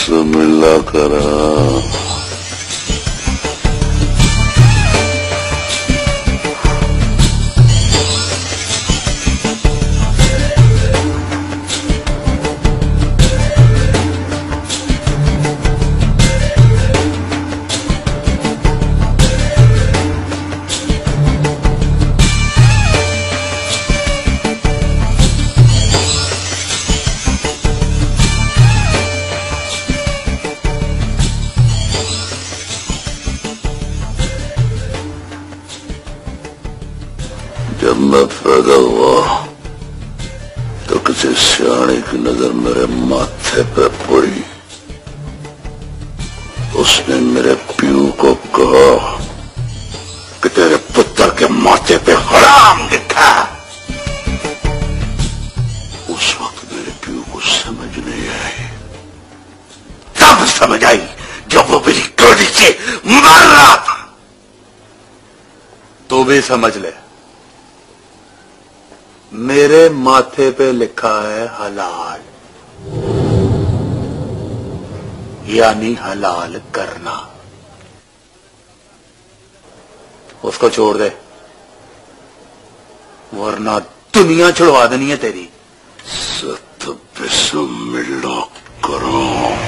बिस्मिल्लाह करा। जब मैं पैदा हुआ तो किसी सियाने की नजर मेरे माथे पे पड़ी। उसने मेरे प्यू को कहा कि तेरे पुत्र के माथे पे हराम लिखा। उस वक्त मेरे प्यू को समझ नहीं आई। तब समझ आई जब वो मेरी गोली से मर रहा था। तू भी समझ ले, मेरे माथे पे लिखा है हलाल, यानी हलाल करना। उसको छोड़ दे वरना दुनिया छुड़वा देनी है तेरी। सत बिस्मिल्लाह करो।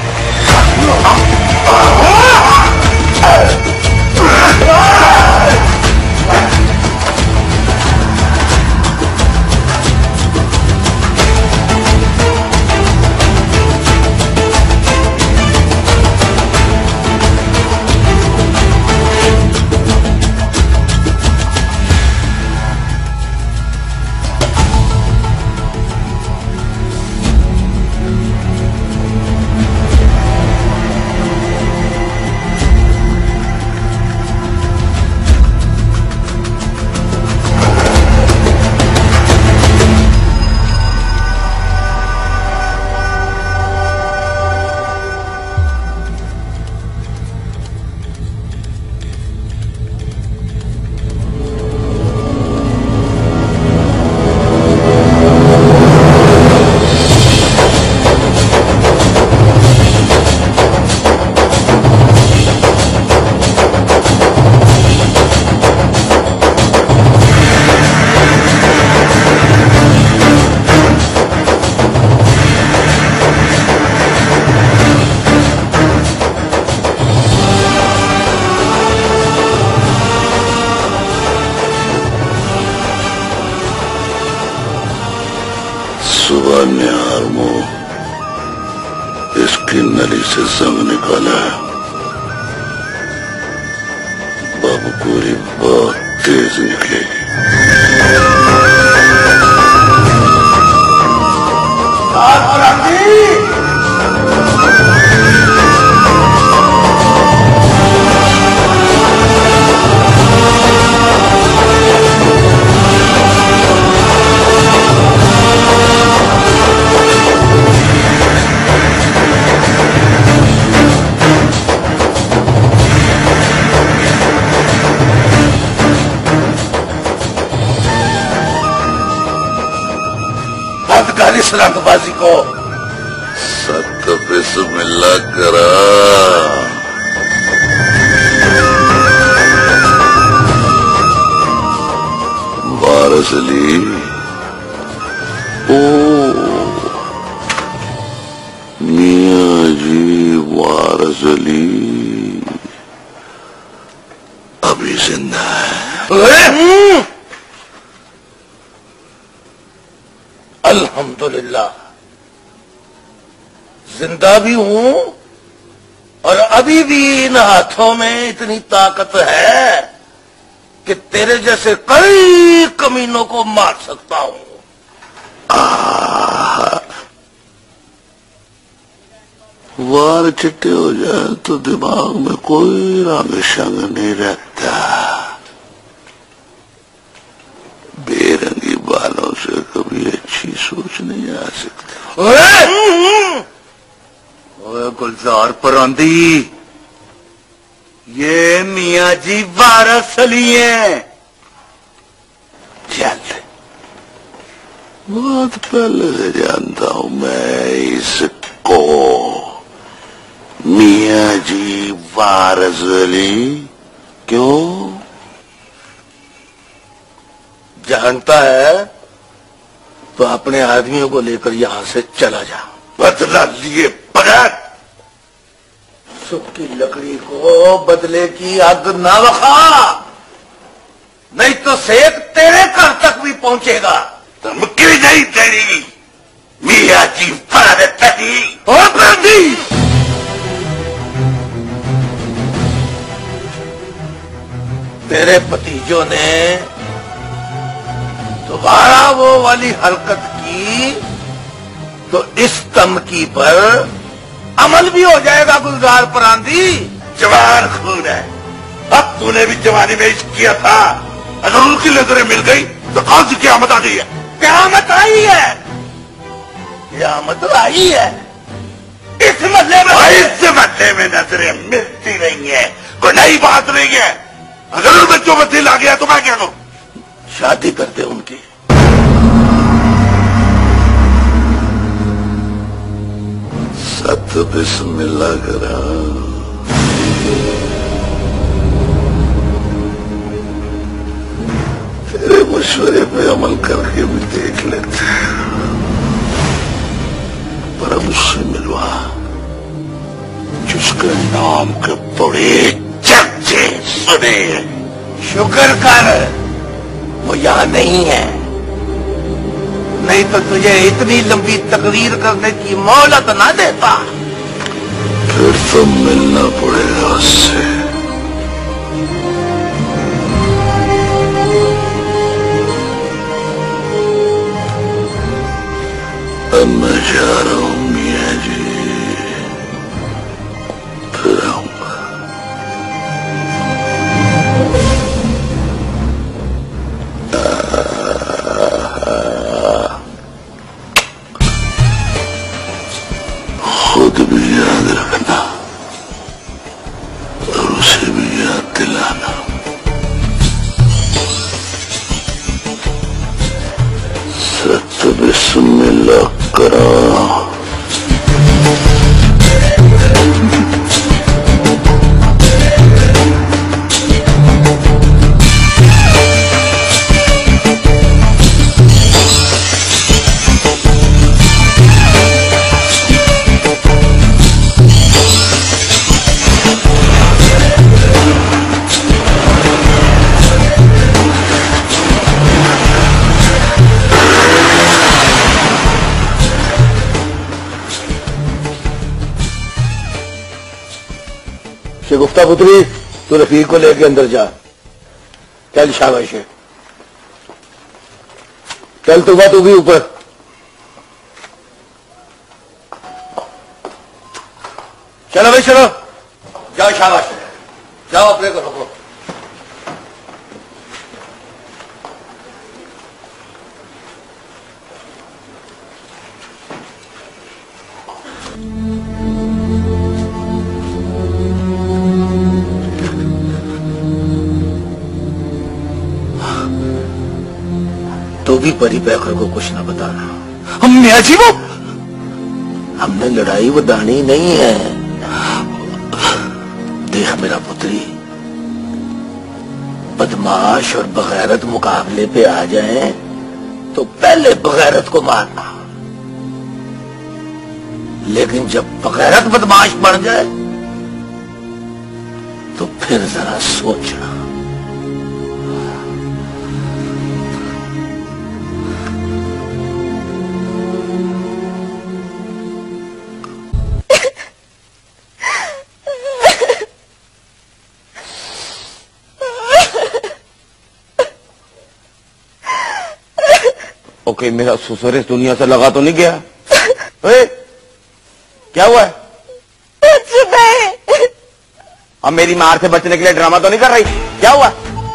सुबह निहार मुंह इसकी नली से जंग निकाला है। बाबू पूरी बहुत तेज निकलेगी। सलामबाजी को सत बिस्मिल्लाह करा। वारिस अली, ओ मियां जी वारिस अली अभी जिंदा है। अल्हम्दुलिल्लाह जिंदा भी हूं और अभी भी इन हाथों में इतनी ताकत है कि तेरे जैसे कई कमीनों को मार सकता हूं। वार चिट्टे हो जाए तो दिमाग में कोई रंग शंग नहीं रहता। बेरंगी बालों से कभी अच्छी सोच नहीं आ सकती। ओए गुलजार परांदी, ये मियां जी वारिस अली हैं। चल, बहुत पहले से जानता हूं मैं इसको। मियाँ जी वारस अली। क्यों? जानता है तो अपने आदमियों को लेकर यहां से चला जा। बदला लिए बगैर सूखी लकड़ी को बदले की आग ना वखा, नहीं तो सेक तेरे घर तक भी पहुंचेगा। धमकी नहीं तेरी मियाँ जी भारत अली। और बंदी तेरे भतीजों ने दोबारा वो वाली हरकत की तो इस धमकी पर अमल भी हो जाएगा। गुलजार परांदी जवान खून है। अब तूने भी जवानी में इश्क किया था। अगर उनकी नजरें मिल गई तो कौन सी क़यामत आ गई है? क़यामत आई है, क़यामत आई है। इस मसले में नजरें मिलती रही है, कोई नई बात नहीं है। अगर उन बच्चों में दिल आ गया तो मैं क्या करूं? शादी करते उनकी। सत बिस्मिल्लाह करा। तेरे मशवरे पे अमल करके भी देख लेते हैं, पर अब उससे मिलवा जिसके नाम के बड़े चर्चे सुने। शुक्र कर वो यहां नहीं है, नहीं तो तुझे इतनी लंबी तकरीर करने की मोहलत ना देता। फिर तो मिलना पड़ेगा उससे। अब मैं जा रहा हूं मियाँ जी, फिर आऊंगा। खुद भी याद रखना और उसे भी याद दिलाना। सत बिस्मिल्लाह करा। शेगुफ्ता पुत्री, तू रफीक को लेके अंदर जा। चल शाबाश है, चल तू भी ऊपर। चलो भाई चलो, जाओ शाबाश, जाओ अपने को रोको। तो भी परी पैकर को कुछ ना बताना। हम मियाँ जी वो हमने लड़ाई वदानी नहीं है। देख मेरा पुत्री, बदमाश और बगैरत मुकाबले पे आ जाए तो पहले बगैरत को मारना, लेकिन जब बगैरत बदमाश बन जाए तो फिर जरा सोचना। ओके, मेरा ससुर इस दुनिया से लगा तो नहीं गया? क्या हुआ है? कुछ नहीं। अब मेरी मार से बचने के लिए ड्रामा तो नहीं कर रही? क्या हुआ?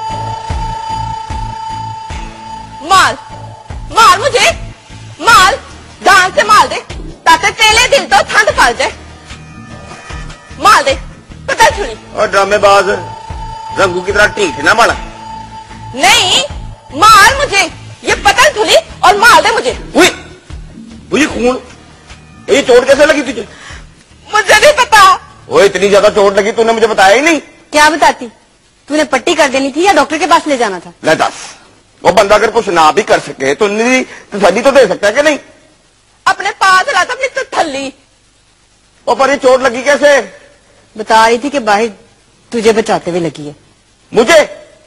माल मार मुझे, माल जान से माल दे ताकि तेले दिल तो ठंड पड़ जाए। माल दे, पता छुड़ी। और ड्रामेबाज रंगू की तरह ठीक ना मारा। नहीं, मार मुझे, ये पतल धुली और मार दे मुझे। तुझे खून, ये चोट कैसे लगी तुझे? मुझे नहीं पता, वो इतनी ज्यादा चोट लगी तूने मुझे बताया ही नहीं। क्या बताती? तूने पट्टी कर देनी थी या डॉक्टर के पास ले जाना था? ले दस, वो बंदा अगर कुछ ना भी कर सके तो तसल्ली तो दे सकता है कि नहीं? अपने पास लाता अपनी तो थल्ली। वो पर ये चोट लगी कैसे? बता रही थी कि बाहर तुझे बचाते हुए लगी है। मुझे?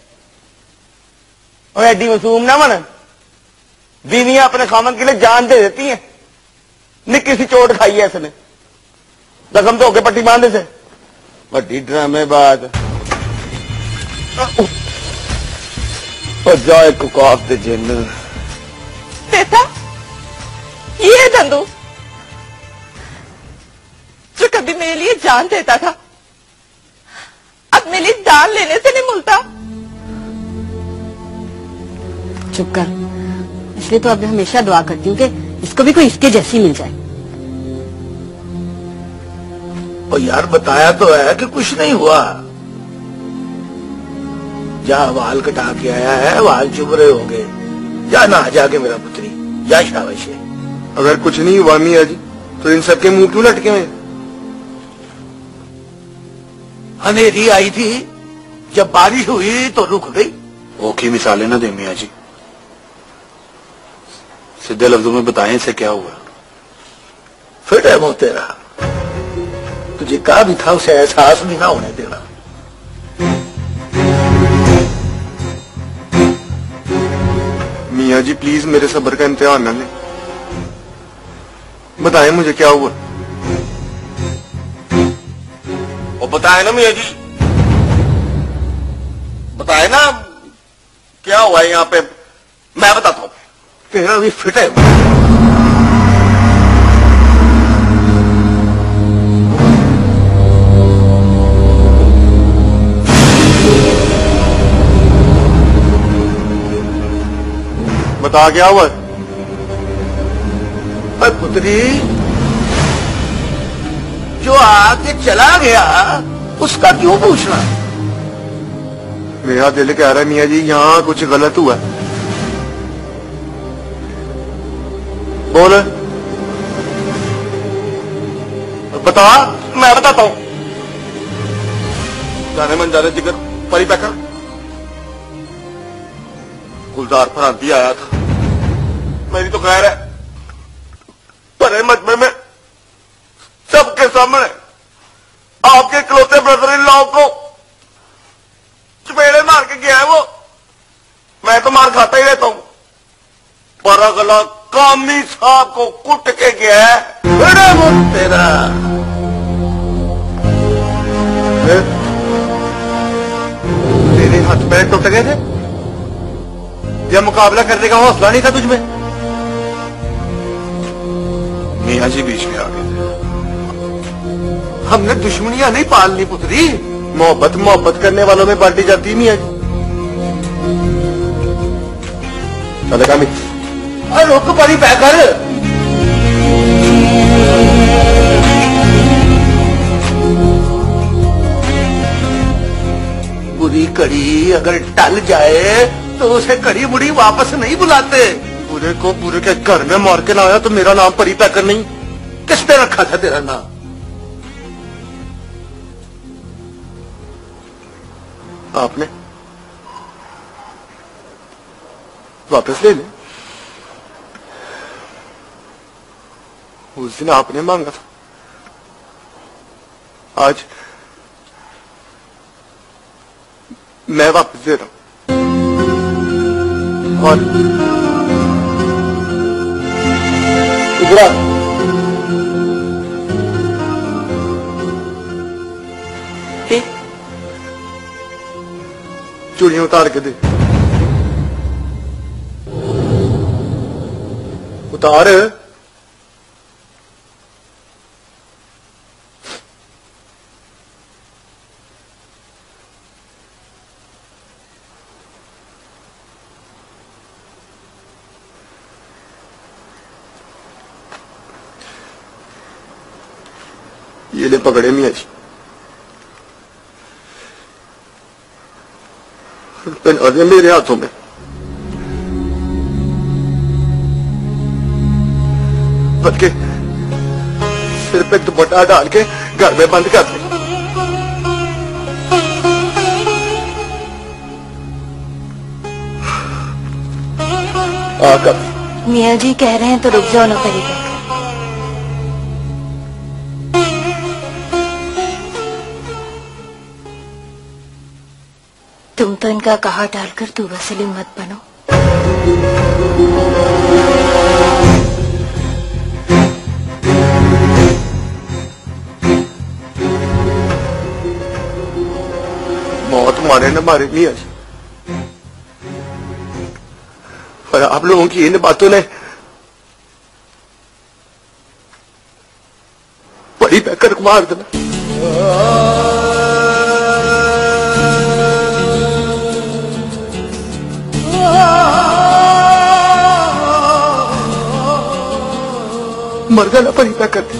और एडी मासूम ना मन, बीवियां अपने खामन के लिए जान दे देती हैं। निक्की सी चोट खाई है इसने, जख्म तो होके पट्टी बांधे से बड़ी ड्रामेबाज। और जाए कुकाफ दे जिन। देखा ये धंधू जो कभी मेरे लिए जान देता था अब मेरी जान लेने से नहीं मिलता। चुप कर, इसलिए तो अब मैं हमेशा दुआ करती हूँ कि इसको भी कोई इसके जैसी मिल जाए। और यार बताया तो है कि कुछ नहीं हुआ। जा वाल कटा के आया है, वाल चुभ रहे होंगे। जा नहा जाके मेरा पुत्री, जा शाबाश है। अगर कुछ नहीं हुआ मियाँ जी तो इन सबके मुंह क्यों लटके हुए? अंधेरी आई थी, जब बारिश हुई तो रुक गई। ओखी मिसालें ना दे मियाँ जी, सीधे लफ्जों में बताएं इसे क्या हुआ। फिट है मुंह तेरा, तुझे कहा भी था उसे एहसास भी ना होने देना। मियाँ जी प्लीज मेरे सब्र का इम्तिहान न लें, बताएं मुझे क्या हुआ। वो बताए ना मियाँ जी, बताए ना क्या हुआ है यहाँ पे, मैं बताता हूँ। तेरा भी फिट है। बता क्या हुआ? पर पुत्री, जो आके चला गया उसका क्यों पूछना? मेरा दिल कह रहा है मियाँ जी यहाँ कुछ गलत हुआ। बोल, बता, मैं बताता हूँ। जाने मन जाने जिगर परी पैकर गुलजार फरांती आया था, मेरी तो खैर है, भरे मजमे में सबके सामने आपके इकलौते ब्रदर इन लॉ को चपेड़े मार के गया है वो। मैं तो मार खाता ही रहता हूं, पर अगला कामी साहब को कुट के गया है। बड़ा मुंह तेरा। तेरे हाथ पैर टूट गए थे या मुकाबला करने का हौसला नहीं था तुझमें? मियाँ जी बीच में आ गए थे। हमने दुश्मनियां नहीं पालनी पुत्री, मोहब्बत मोहब्बत करने वालों में बांटी जाती नहीं है। चले कामी, अरे रुक परी पैकर। बुरी कड़ी अगर टल जाए तो उसे कड़ी मुड़ी वापस नहीं बुलाते। पूरे को पूरे के घर में मार के लाया तो मेरा नाम परी पैकर नहीं। किसने रखा था तेरा नाम? आपने। वापस ले ले, उस दिन आपने मांगा था, आज मैं वापस दे रहा हूं। और इधर आ। चूड़ियां उतार के दे। उतार। ये ले पकड़े मियाँ जी, पहना दे मेरे हाथों में। बल्कि सिर पे दुपट्टा डाल के घर में बंद कर दे। हाँ कभी। मियाँ जी कह रहे हैं तो रुक जाओ ना परी। तुम तो इनका कहा डालकर तू वसीलिम मत बनो। मौत मारे न मारे मियाँ जी, पर आप लोगों की इन बातों ने बड़ी बेकर मार देना। मर जाना परी बेकर दे।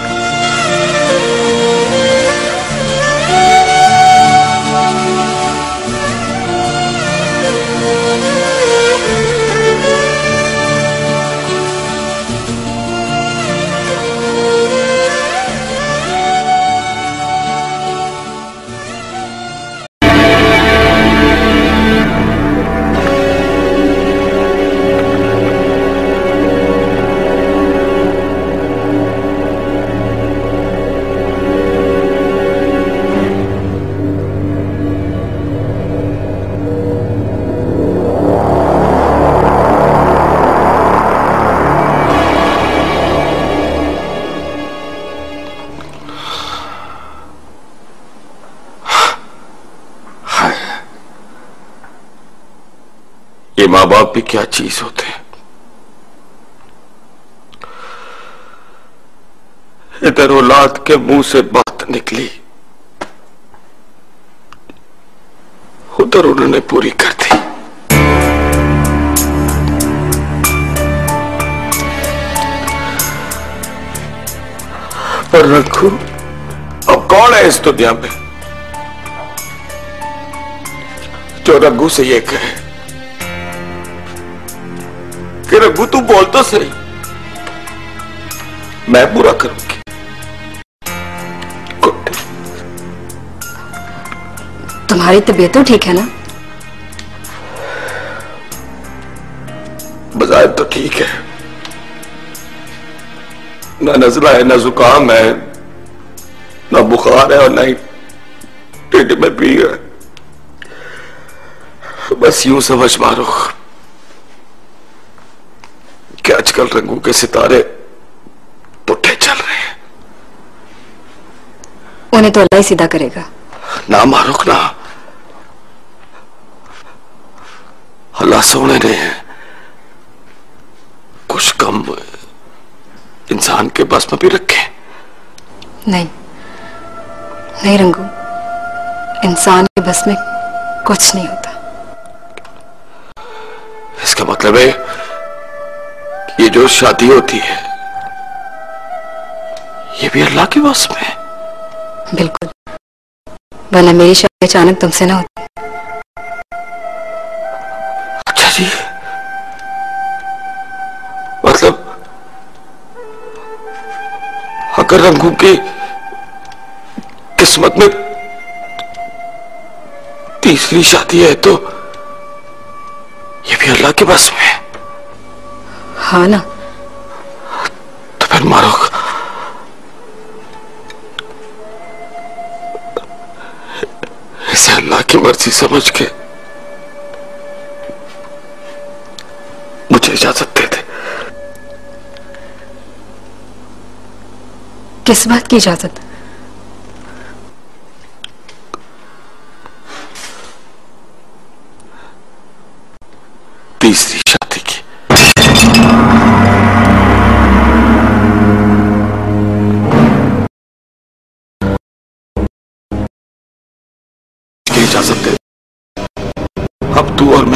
ये माँ बाप भी क्या चीज होते हैं। इधर औलाद के मुंह से बात निकली, उधर उन्होंने पूरी कर दी। पर रखू, अब कौन है इस दुनिया में जो रघु से ये कहे कि रघु तू बोल तो सही, मैं पूरा करूंगी। तुम्हारी तबीयत तो ठीक है ना? बजाय तो ठीक है, ना नजला है, ना जुकाम है, ना बुखार है और ना ही टेढ़े में पी है। बस यूं समझ मारो कि आजकल रंगों के सितारे पुट्ठे चल रहे हैं। उन्हें तो अल्लाह ही सीधा करेगा। ना मारुख ना, अल्लाह सोने ने कुछ कम इंसान के बस में भी रखे। नहीं नहीं रंगू, इंसान के बस में कुछ नहीं होता। इसका मतलब है ये जो शादी होती है ये भी अल्लाह के बस में है। बिल्कुल, वरना मेरी शादी अचानक तुमसे ना होती। अच्छा जी, मतलब अगर रंगू की किस्मत में तीसरी शादी है तो ये भी अल्लाह के बस में है। हाँ ना? तो फिर मारो, इसे अल्लाह की मर्जी समझ के मुझे इजाजत दे दे। किस बात की इजाजत? तीसरी शादी की। इजाजत दे, अब तू और मैं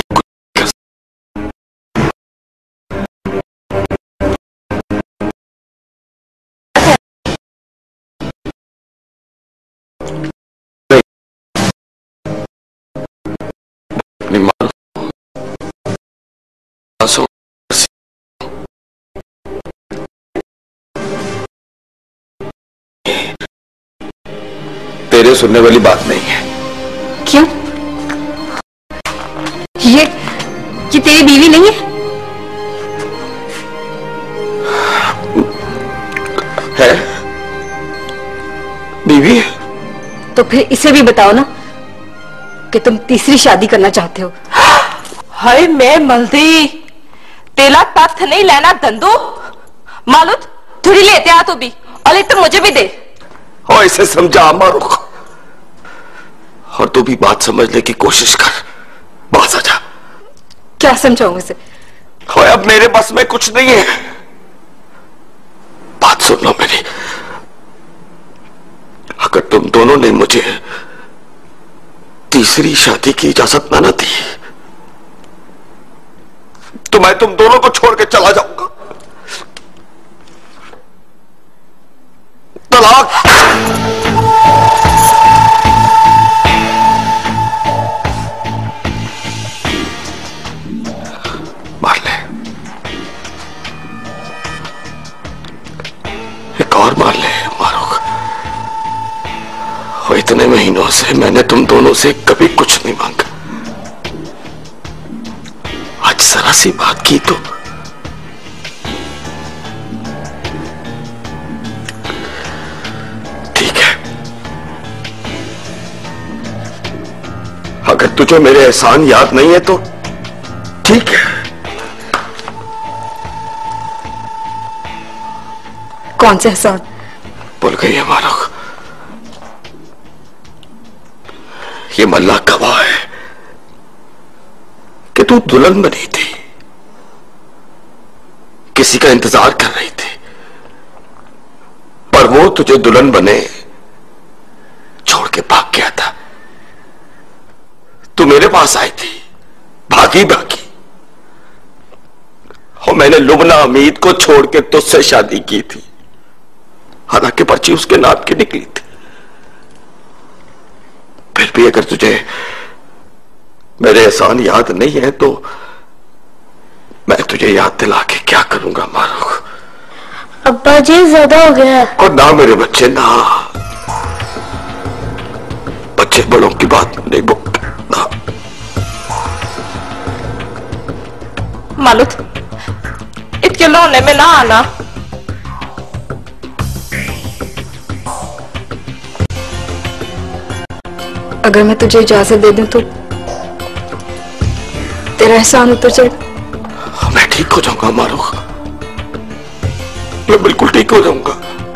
तेरे सुनने वाली बात नहीं है। क्यों? ये तेरी बीवी नहीं है? बीवी है। तो फिर इसे भी बताओ ना कि तुम तीसरी शादी करना चाहते हो। हाय मैं मलदी तेला तथ नहीं लेना दंदू। मालूद थोड़ी लेते आ तू भी, और एक तो मुझे भी दे। और इसे समझा मारूख, और तू भी बात समझने की कोशिश कर। बात आ जा। क्या समझाऊं इसे? और अब मेरे बस में कुछ नहीं है। बात सुन लो मेरी, अगर तुम दोनों ने मुझे तीसरी शादी की इजाजत न दी तो मैं तुम दोनों को छोड़ के चला जाऊंगा। तलाक। मार ले, एक और मार ले मारूख। और इतने महीनों से मैंने तुम दोनों से कभी कुछ नहीं मांगा, आज जरा सी बात की तो ठीक है। अगर तुझे मेरे एहसान याद नहीं है तो ठीक है। कौन से एहसान? भूल गई है मारूख, ये मल्ला गवाह है कि तू दुल्हन बनी थी, किसी का इंतजार कर रही थी, पर वो तुझे दुल्हन बने छोड़ के भाग गया था। तू मेरे पास आई थी, भागी भागी, और मैंने लुबना अमीद को छोड़ के तुझसे शादी की थी, हालांकि पर्ची उसके नाम की निकली थी। फिर भी अगर तुझे मेरे एहसान याद नहीं है तो मैं तुझे याद दिला के क्या करूंगा मारूख। अब्बा जी ज्यादा हो गया है। और ना मेरे बच्चे ना, बच्चे बड़ों की बात नहीं बोलते ना। मालूद इतने लोने में ना आना। अगर मैं तुझे इजाजत दे दूं तो तेरा एहसान उतर जाए। मैं ठीक हो जाऊंगा मारूख, मैं बिल्कुल ठीक हो जाऊंगा,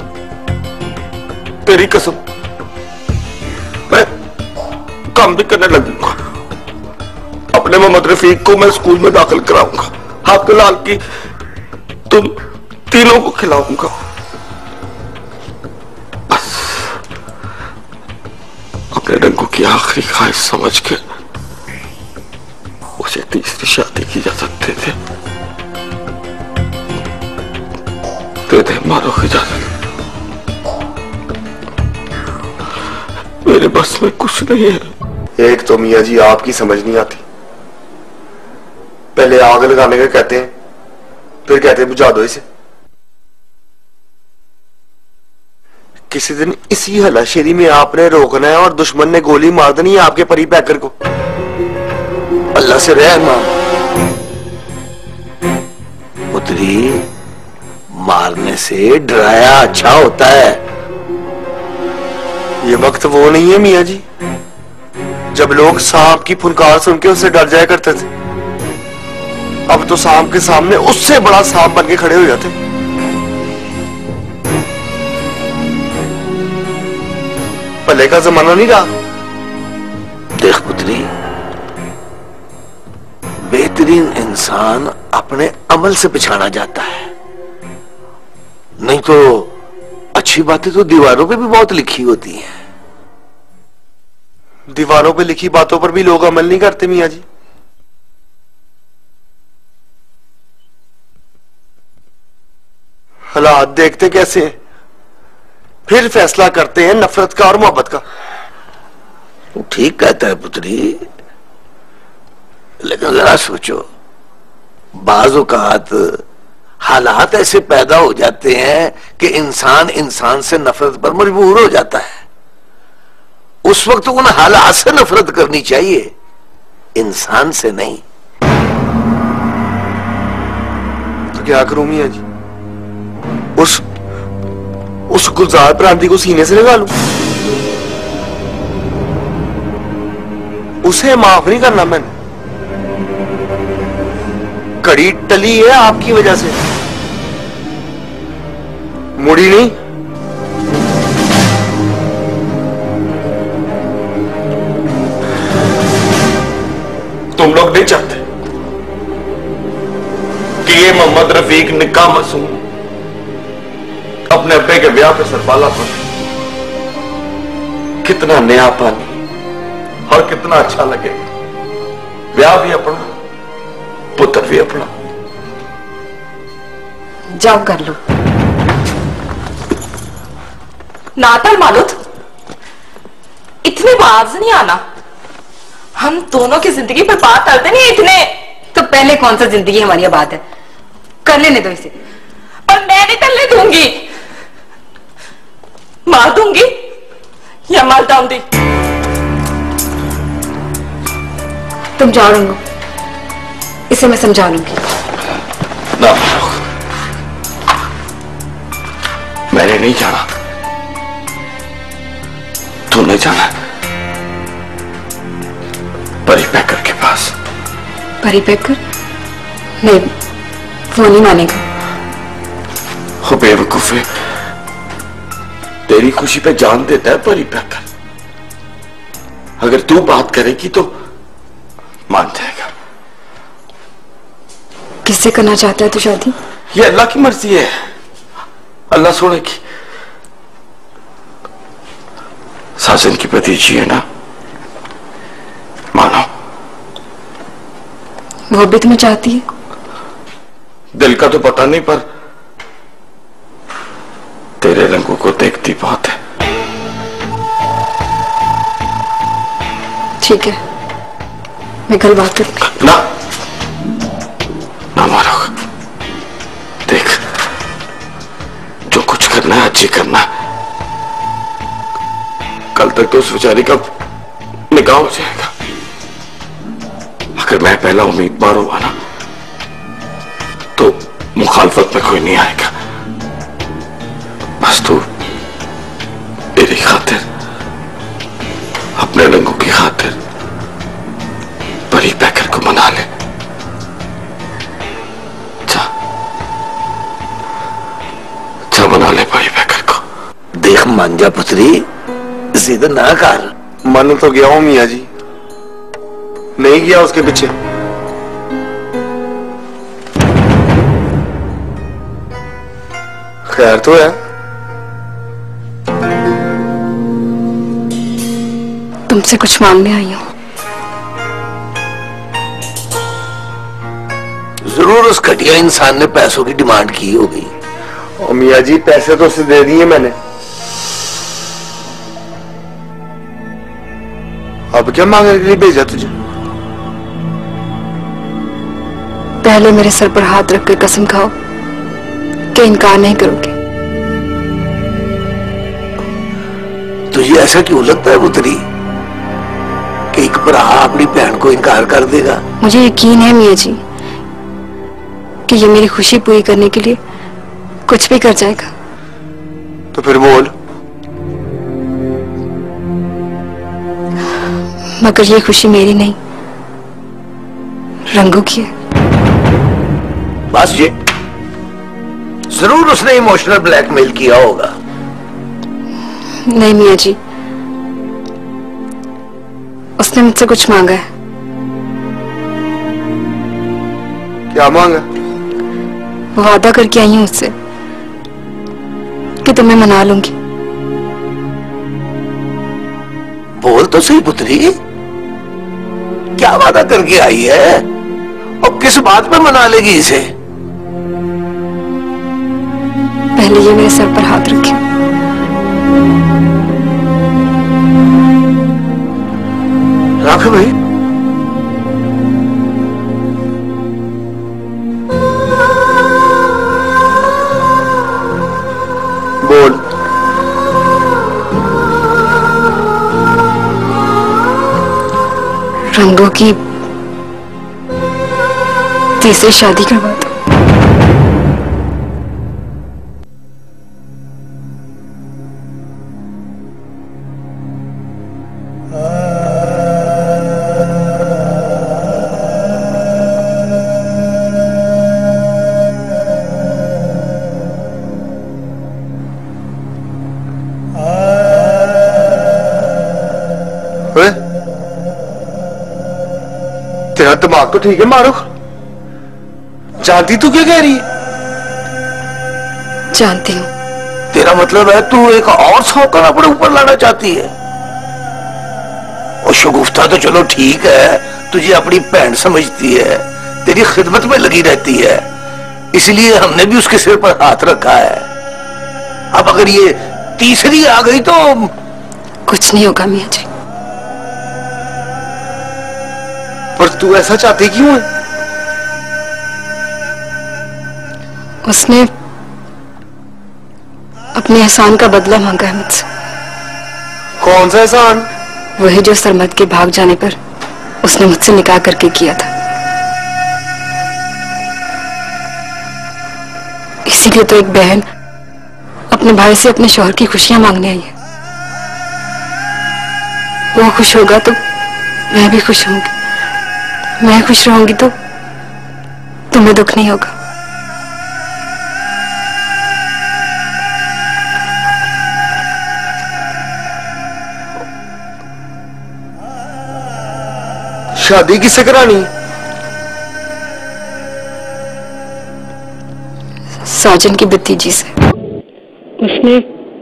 तेरी कसम। मैं काम भी करने लगूंगा, अपने मोहम्मद रफीक को मैं स्कूल में दाखिल कराऊंगा, आपके लाल की तुम तीनों को खिलाऊंगा। बस अपने रंगों की आखिरी ख्वाहिश समझ के उसे तीसरी शादी की इजाजत दे दे मारूख इजाजत। मेरे बस में कुछ नहीं है। एक तो मियाँ जी आपकी समझ नहीं आती, पहले आग लगाने का कहते हैं, फिर कहते हैं बुझा दो इसे। किसी दिन इसी हलाशेरी में आपने रोकना है और दुश्मन ने गोली मार देनी है आपके परी पैकर को। अल्लाह से रहमा। पुत्री, मारने से डराया अच्छा होता है। ये वक्त वो नहीं है मियाँ जी जब लोग सांप की फुनकार सुन के उससे डर जाया करते थे। अब तो सांप के सामने उससे बड़ा सांप बन के खड़े हो जाते। पहले का जमाना नहीं रहा। देख पुत्री, बेहतरीन इंसान अपने अमल से पहचाना जाता है, नहीं तो अच्छी बातें तो दीवारों पे भी बहुत लिखी होती हैं। दीवारों पे लिखी बातों पर भी लोग अमल नहीं करते मियाँ जी। हालात देखते कैसे हैं, फिर फैसला करते हैं नफरत का और मोहब्बत का। वो ठीक कहता है पुत्री, लेकिन जरा सोचो, बाज़ औक़ात हालात ऐसे पैदा हो जाते हैं कि इंसान इंसान से नफरत पर मजबूर हो जाता है। उस वक्त उन हालात से नफरत करनी चाहिए, इंसान से नहीं। तो क्या करूं मियाँ जी? उस गुलजार प्रांति को सीने से लगा लूं? उसे माफ नहीं करना मैंने। कड़ी टली है आपकी वजह से, मुड़ी नहीं। तुम लोग नहीं चाहते कि ये मोहम्मद रफीक निक्का मासूम अपने अब्बे के ब्याह पे सरपाला पड़े। कितना नया पानी और कितना अच्छा लगेगा। ब्याह भी अपना, पुत्र भी अपना। जाओ कर लो। नाटल मालूद, इतने बाज नहीं आना। हम दोनों की जिंदगी पर बात करते नहीं इतने। तो पहले कौन सा जिंदगी हमारी बात है, कर लेने दो इसे। और मैं नहीं करने दूंगी। मार दूंगी या मार डाऊंगी। तुम जाओ रंगो, इसे मैं समझा लूंगी। ना, मैंने नहीं जाना, तूने जाना परी पैकर के पास। परी पैकर? नहीं, वो नहीं मानेगा। हो बेवकूफे, तेरी खुशी पे जान देता है परी पैकर। अगर तू बात करेगी तो मान जाएगा। किससे करना चाहता है तू शादी? ये अल्लाह की मर्जी है, अल्लाह सोने की। साजन की भतीजी है ना, मानो। वो भी तुम्हें चाहती है? दिल का तो पता नहीं, पर तेरे रंगों को देखती बहुत है। ठीक है, मैं कल बात करूंगी। ना, ना मारो। देख, जो कुछ करना है अच्छी करना है। कल तक तो उस बेचारी का निकाह हो जाएगा। अगर मैं पहला उम्मीदवार हुआ ना, तो मुखालफत में कोई नहीं आएगा। बस तू मेरी खातिर, अपने रंगों की खातिर परी पैकर को मना ले। जा मना ले परी पैकर को। देख मांझा पुत्री, जिद ना कर। मन तो गया हूं मियाँ जी, नहीं गया उसके पीछे। खैर तो है। तुमसे कुछ मांगने आई हूं। जरूर उस घटिया इंसान ने पैसों की डिमांड की होगी। और मियाँ जी पैसे तो उसे दे दिए मैंने, अब क्या मांगने के लिए भेजा तुझे? पहले मेरे सर पर हाथ रखकर कसम खाओ कि इनकार नहीं करोगे। तुझे ऐसा क्यों लगता है पुत्री कि एक भरा अपनी बहन को इनकार कर देगा? मुझे यकीन है मियाँ जी कि ये मेरी खुशी पूरी करने के लिए कुछ भी कर जाएगा। तो फिर बोल। मगर ये खुशी मेरी नहीं, रंगों की है। बस ये जरूर उसने इमोशनल ब्लैकमेल किया होगा। नहीं मियाँ जी, उसने मुझसे कुछ मांगा है। क्या मांगा? वादा करके आई हूं उससे कि तुम्हें मना लूंगी। बोल तो सही पुत्री, क्या वादा करके आई है और किस बात पे मना लेगी इसे? पहले ये मेरे सर पर हाथ रखे। रख भाई। बोल। रंगों की तीसरी शादी करवा दो। तेरा दिमाग तो ठीक है मारूख? जानती तू क्या कह रही है? जानती हूँ। तेरा मतलब है तू एक और सौकन अपने ऊपर लाना चाहती है? और शगुफ्ता तो चलो ठीक है, तुझे अपनी बहन समझती है, तेरी खिदमत में लगी रहती है, इसलिए हमने भी उसके सिर पर हाथ रखा है। अब अगर ये तीसरी आ गई तो कुछ नहीं होगा मियाँ जी। पर तू ऐसा चाहती क्यों है? उसने अपने एहसान का बदला मांगा है मुझसे। कौन सा एहसान? वही जो सरमद के भाग जाने पर उसने मुझसे निकाह करके किया था। इसीलिए तो एक बहन अपने भाई से अपने शौहर की खुशियां मांगने आई है। वो खुश होगा तो मैं भी खुश होंगी, मैं खुश रहूंगी तो तुम्हें दुख नहीं होगा। शादी किससे करानी? साजन की भतीजी से। उसने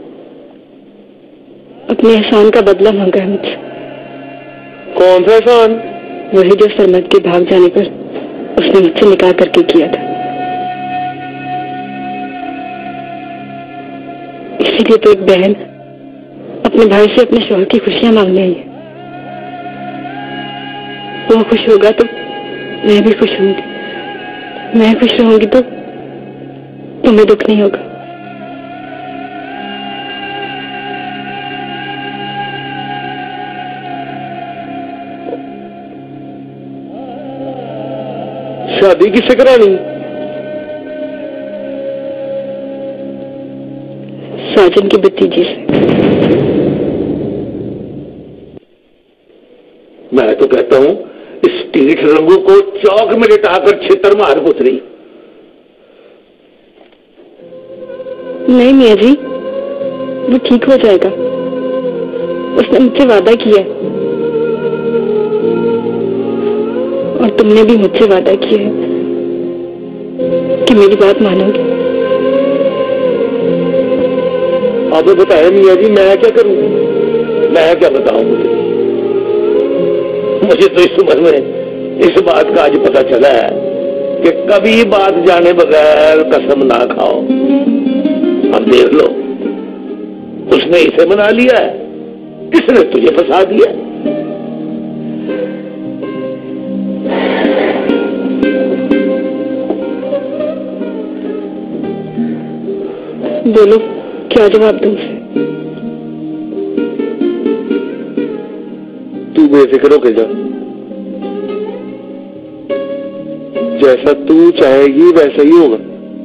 अपने एहसान का बदला मांगा है मुझसे। कौन सा एहसान? वही जो सरमद के भाग जाने पर उसने मुझसे निकाह करके किया था। इसीलिए तो एक बहन अपने भाई से अपने शौहर की खुशियां मांगने आई है। वो खुश होगा तो मैं भी खुश होंगी, मैं खुश रहूंगी तो तुम्हें दुख नहीं होगा। शादी किससे करानी? साजन की भतीजी से। मैं तो कहता हूं इस टीठ रंगों को चौक में लिटाकर छितर मार उतरी। नहीं मियाँ जी, वो ठीक हो जाएगा। उसने मुझसे वादा किया है और तुमने भी मुझसे वादा किया है कि मेरी बात मानोगे। अब बताया मियाँ जी, मैं क्या करूं? मैं क्या बताऊं? मुझे तो इस उम्र में इस बात का आज पता चला है कि कभी बात जाने बगैर कसम ना खाओ। अब देख लो, उसने इसे मना लिया है, इसने तुझे फंसा दिया। बोलो, क्या जवाब दूं उसे? तू बेफिक्र होके जा, जैसा तू चाहेगी वैसा ही होगा।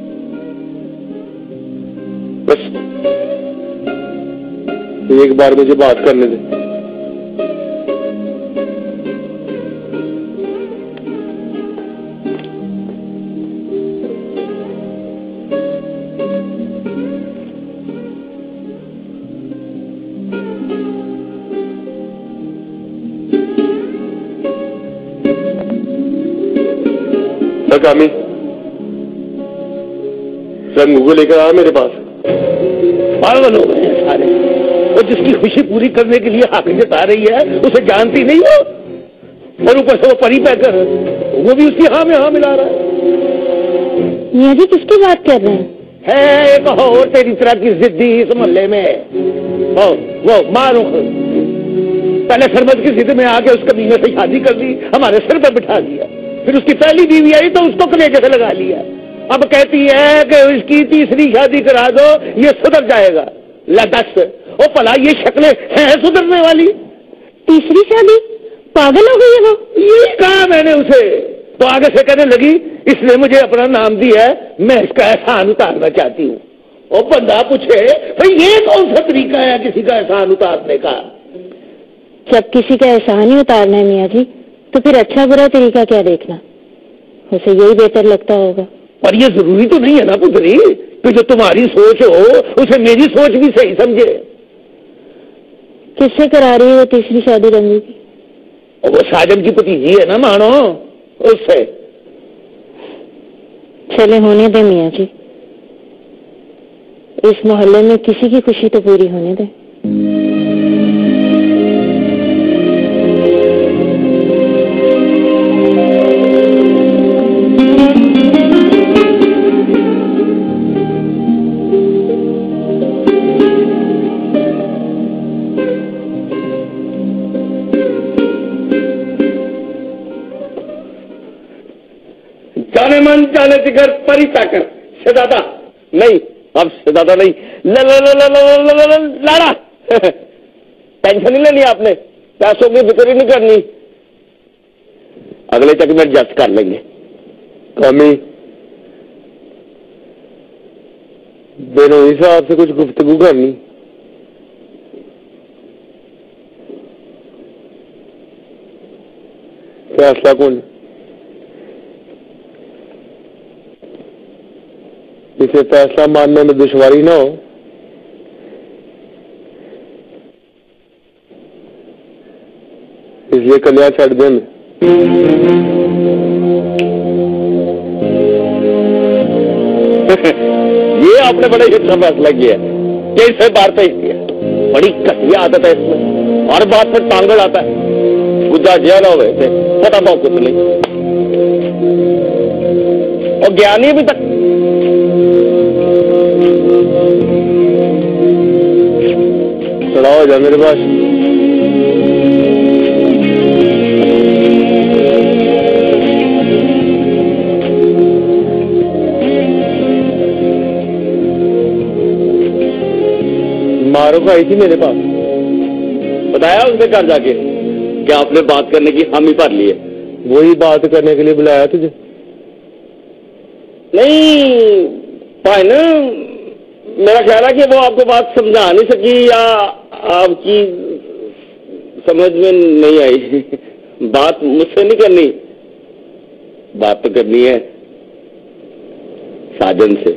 बस एक बार मुझे बात करने दे। कामी, रंगू को लेकर आ मेरे पास। पागल हो गए हैं सारे। और जिसकी खुशी पूरी करने के लिए हक जता रही है उसे जानती नहीं हो, और ऊपर से वो परी पैकर वो भी उसकी हाँ में हाँ मिला रहा है। मियाँ जी किसकी बात कर रहे हैं? है एक और तेरी तरह की जिद्दी इस मोहल्ले में। वो मारूख पहले सरमद की जिद में आके उस कमीने से शादी कर दी, हमारे सिर पर बिठा दिया। फिर उसकी पहली बीवी आई तो उसको कलेजे से लगा लिया। अब कहती है कि उसकी तीसरी शादी करा दो, ये सुधर जाएगा। लदस ओ भला ये शक्लें हैं सुधरने वाली? तीसरी शादी? पागल हो गई है वो। यही कहा मैंने उसे, तो आगे से कहने लगी इसने मुझे अपना नाम दिया है, मैं इसका एहसान उतारना चाहती हूँ। और बंदा पूछे भाई ये कौन सा तरीका है किसी का एहसान उतारने का? जब किसी का एहसान ही उतारना है मियाँ जी, तो फिर अच्छा बुरा तरीका क्या देखना? उसे यही बेहतर लगता होगा। पर ये जरूरी तो नहीं है ना पुत्री कि जो तुम्हारी सोच हो उसे मेरी सोच भी सही समझे। किससे करा रही है वो तीसरी शादी रंगू की? और वो साजन की भतीजी है ना मानो। उससे। चले होने दे मियाँ जी, इस मोहल्ले में किसी की खुशी तो पूरी होने दे। जाने मन जाने जिगर परी चाकर शहजादा नहीं, अब शहजादा नहीं, लाड़ा। टेंशन नहीं लेनी आपने, पैसों की फिक्र ही नहीं करनी, अगले चक में एडजस्ट कर लेंगे। कमी बेनोई साहब से कुछ गुफ्तगू करनी। फैसला कौन? इसे फैसला मानने में दुश्वारी ना हो, इसलिए कन्या छड़ दें। ये आपने बड़ा ही अच्छा फैसला किया, कैसे बार पे किया। बड़ी घटिया आदत है इसमें, हर बात पर टांगड़ आता है। गुजा जिया ना हो पता पाओ कुछ नहीं, और ज्ञानी अभी तक। खड़ा हो जा मेरे पास। मारूफ आई थी मेरे पास, बताया उसने घर जाके कि आपने बात करने की हामी भर ली है। वही बात करने के लिए बुलाया तुझे? नहीं भाई ना, मेरा ख्याल है कि वो आपको बात समझा नहीं सकी या आपकी समझ में नहीं आई। बात मुझसे नहीं करनी, बात तो करनी है साजन से।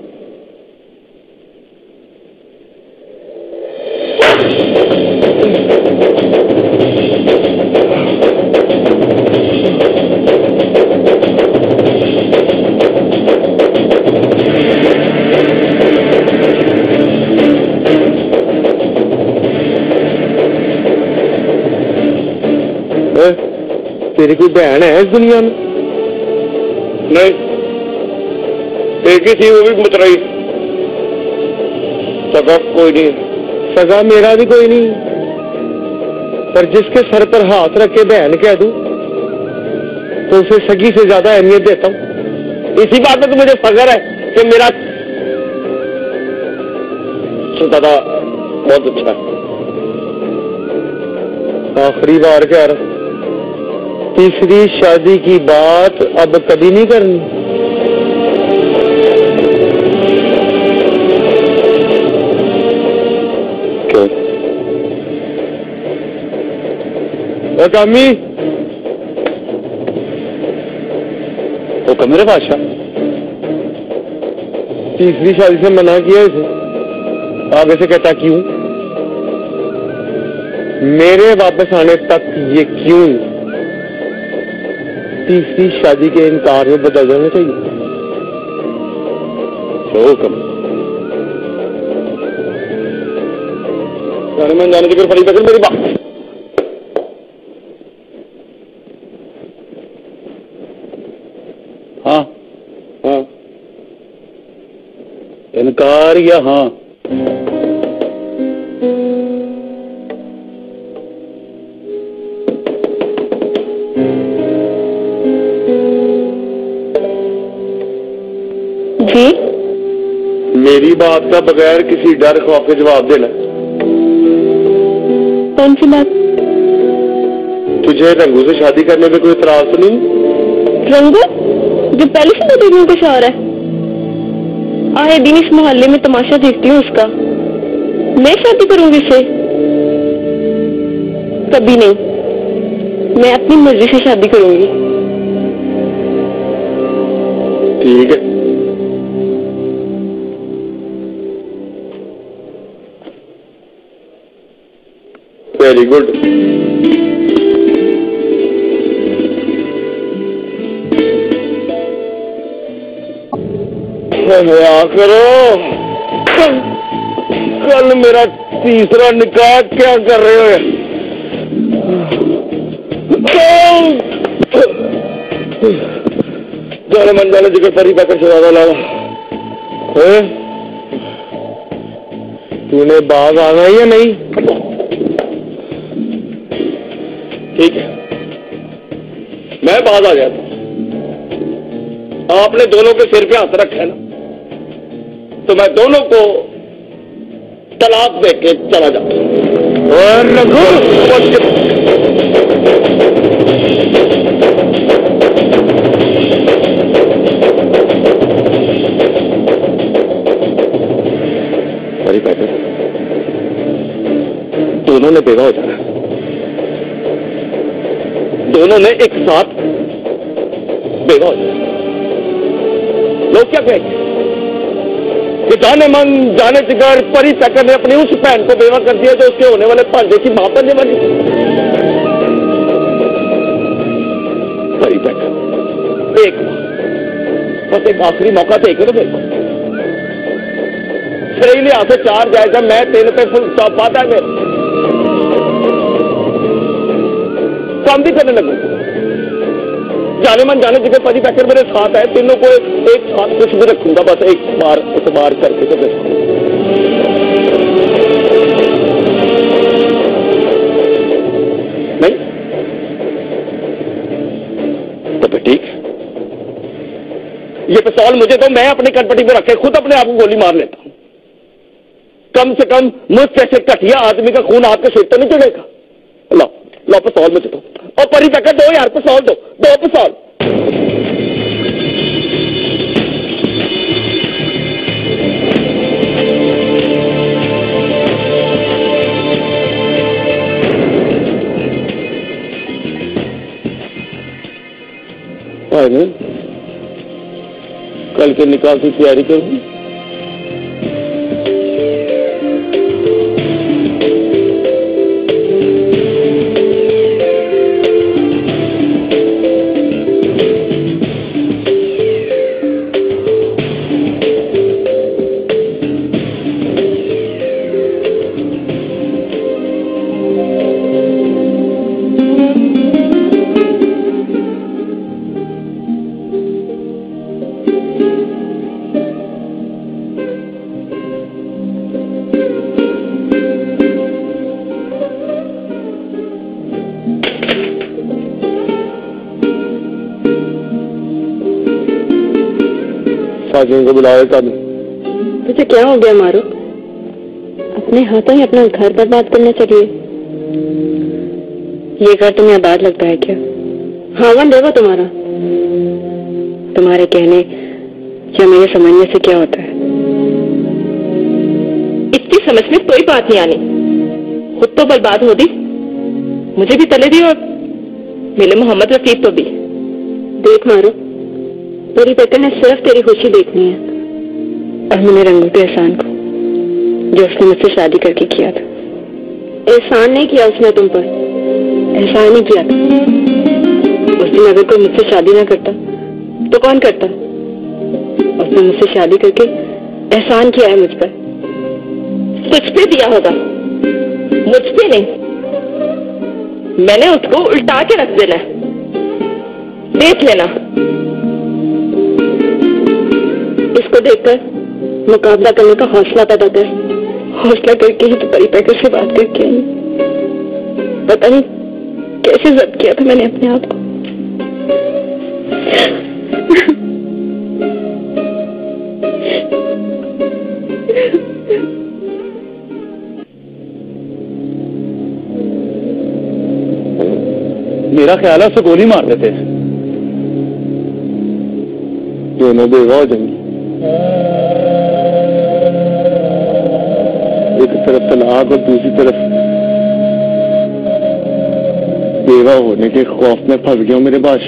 तेरी कोई बहन है इस दुनिया में? नहीं, एक ही थी, वो भी मुतरई। सगा कोई नहीं। सगा मेरा भी कोई नहीं, पर जिसके सर पर हाथ रख के बहन कह दूं तो उसे सगी से ज्यादा अहमियत देता हूं। इसी बात में तो मुझे फख्र है कि मेरा दादा बहुत अच्छा है। आखिरी बार कह रहा, तीसरी शादी की बात अब कभी नहीं करनी। क्यों? कामी तो कम मेरे बादशाह, तीसरी शादी से मना किया इसे, आगे से कहता क्यों? मेरे वापस आने तक ये क्यों तीसरी शादी के इनकार में बदल जाना चाहिए। तो कम जाने की फड़ी पकड़ मेरी बात। हाँ हाँ, इनकार या हाँ? जी? मेरी बात का बगैर किसी डर खौफ के जवाब देना। कौन सी बात? तुझे रंगू से शादी करने में कोई इतराज तो नहीं? रंगू जो पहले से तो देखने कुछ और है, आए दिन इस मोहल्ले में तमाशा देखती हूँ उसका। मैं शादी करूंगी इससे? कभी नहीं, मैं अपनी मर्जी से शादी करूंगी। ठीक है, वेरी गुड। हया करो। कल मेरा तीसरा निकाह क्या कर रहे हो? जाने मन जाने जगह परी पाकर चला लावा। तूने बाग आना या नहीं? ठीक है, मैं बाज आ जाता। आपने दोनों के सिर पे हाथ रखा है ना, तो मैं दोनों को तलाक दे के चला जाता हूं। दोनों ने बेवा हो जाना, दोनों ने एक साथ बेवा हो जाना। लोग क्या कहेंगे कि जाने मन जाने जिगर परी पैकर ने अपनी उस बहन को बेवा कर दिया जो उसके होने वाले भांजे की मां बनने वाली। परी पैकर एक बस एक आखिरी मौका देखे तो मेरे को सही लिहाज से 4 जायजा मैं 3 पे फुल स्टॉप पाता है मेरे काम भी करने लगू। जाने मन जाने जगह परी पैकर मेरे साथ है, तीनों को एक साथ कुछ भी रखूंगा, बस एक बार इतबार करके तो देखो। नहीं तो फिर ठीक, ये पिस्तौल मुझे तो मैं अपनी कटपटी में रखे खुद अपने आप को गोली मार लेता हूं। कम से कम मुझ जैसे घटिया आदमी का खून आपके सिर तो नहीं चढ़ेगा। लो लो पिस्तौल मुझे दो, और परी पैकर 2 यार पिस्तौल दो, 2 पिस्तौल। कल के निकाल की तैयारी करूंगी। को बुलाया कब? तुझे क्या हो गया मारो? अपने हाथों ही अपना घर बर्बाद करना चाहिए। ये घर तुम्हें आबाद लगता है क्या? हाँ देखो तुम्हारा, तुम्हारे कहने या मेरे समझने से क्या होता है? इतनी समझ में कोई बात नहीं आनी। खुद तो बर्बाद हो दी, मुझे भी तले दी और मिले मोहम्मद रफीक को भी। देख मारो, परी पैकर ने सिर्फ तेरी खुशी देखनी है और मैंने रंगू के एहसान को जो उसने मुझसे शादी करके किया था। एहसान नहीं किया उसने तुम पर, एहसान नहीं किया था। उस दिन अगर कोई मुझसे शादी ना करता तो कौन करता? उसने मुझसे शादी करके एहसान किया है मुझ पर। तुझ पे दिया होगा, मुझ पे नहीं। मैंने उसको उल्टा के रख देना, देख लेना। इसको देखकर मुकाबला करने का हौसला पैदा कर। हौसला करके ही तो परी पैकर से बात करके आई। पता नहीं कैसे जब्त किया था मैंने अपने आप को। मेरा ख्याल है उसे गोली मार देते, दोनों बेवा हो जाएंगी। एक तरफ तलाक और दूसरी तरफ बेवा होने के खौफ में फंस गया हूं मेरे बाश।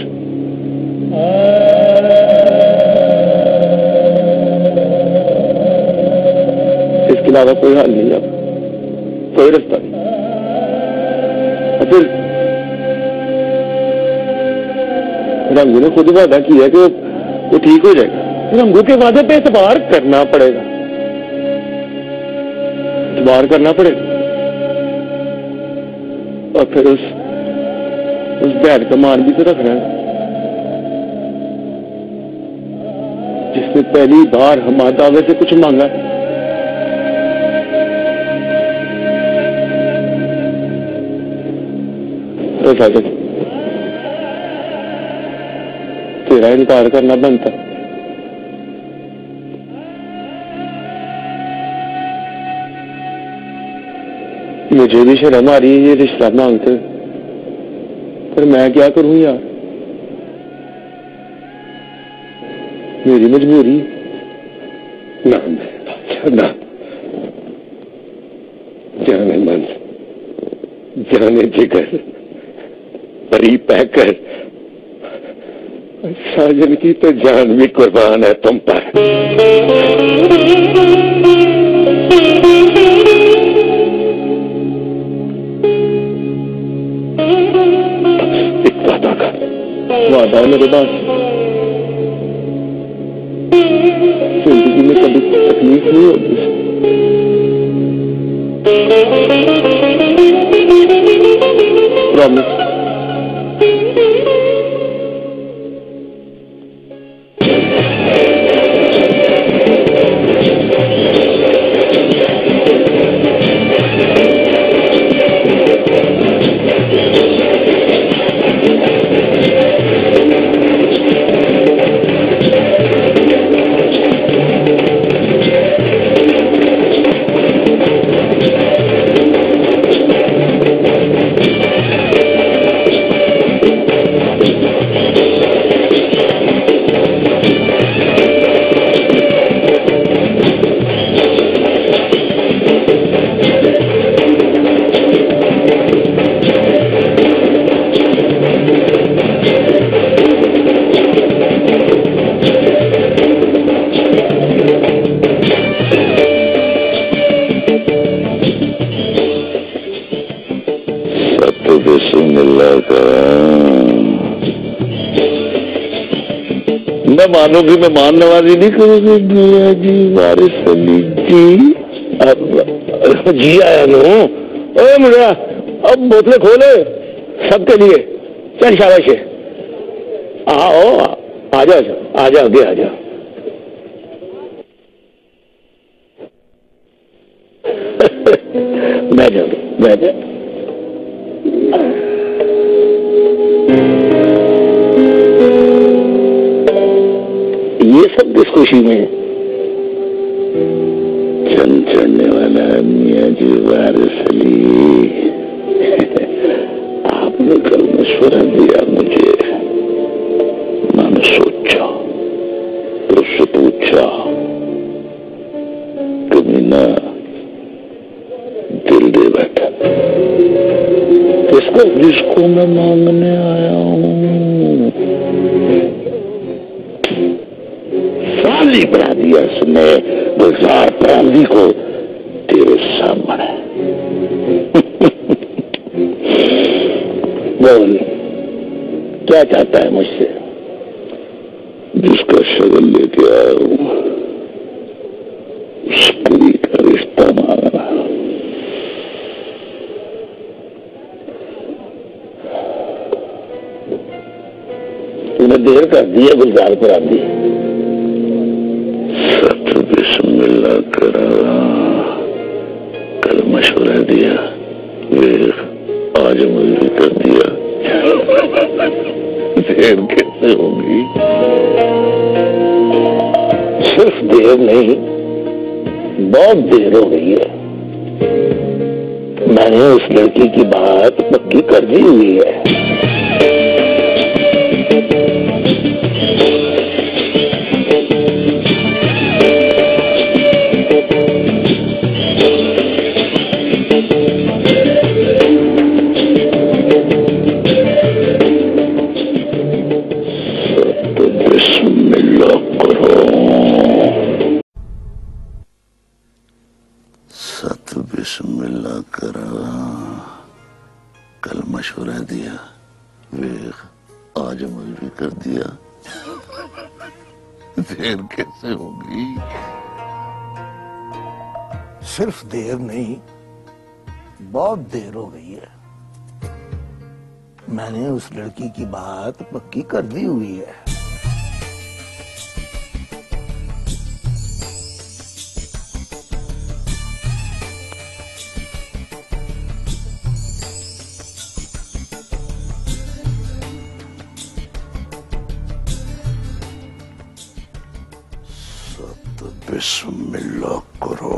इसके अलावा कोई हल नहीं, अब कोई रास्ता नहीं। और फिर रंगू ने खुद वादा किया कि वो ठीक हो जाएगा, रंगों के वादे पे एतबार करना पड़ेगा, एतबार करना पड़ेगा। और फिर उस बैल का मान भी तो रखना है जिसने पहली बार हमारे दावे से कुछ मांगा। तो साजिद, तेरा इनकार करना बनता। मुझे भी शर्म आ रही है ये रिश्ता मांगते, पर मैं क्या करूं यार, मेरी मजबूरी। ना ना, जाने मन, जाने जिगर, परी पैकर, साजन की तो जान भी कुर्बान है तुम पर। एक वादा कर, वादा है मेरे पास, जिंदगी में कभी तकलीफ नहीं होगी। प्रॉमिस। मैं मानूंगी, मैं मान नवाजी नहीं करूंगी मियां जी, वारिस अली जी। अब जी आया नो। ओ मुझे अब बोतलें खोले सबके लिए। चल शाबाश है, आओ आ जाओ, आ जाओ आगे आ जाओ। मैं जाऊंगी, मैं जा। ये सब किस खुशी में? चंद चढ़ने वाला मियां जी वारिस अली, आपने कल मशवरा दिया मुझे, मैंने सोचा तो उससे पूछा, तुम्हें ना दिल दे बैठा। किसको? जिसको मैं मांगने आया हूँ। साली बना दिया उसने गुलजार प्रांदी को तेरे सामने। बोल क्या चाहता है मुझसे? जिसका शगल लेके आया हूं उस पूरी का रिश्ता मांगना। तूने देर कर दी है गुलजार प्रांदी। बिस्मिल्लाह करा, कल मशवरा दिया, आज मुझे कर दिया। देर कैसे होगी? सिर्फ देर नहीं, बहुत देर हो गई है। मैंने उस लड़की की बात पक्की कर दी हुई है। बिस्मिल्लाह करा, कल मशवरा दिया, आज अमल भी कर दिया। देर कैसे होगी? सिर्फ देर नहीं, बहुत देर हो गई है। मैंने उस लड़की की बात पक्की कर दी हुई है। बिस्मिल्लाह करो।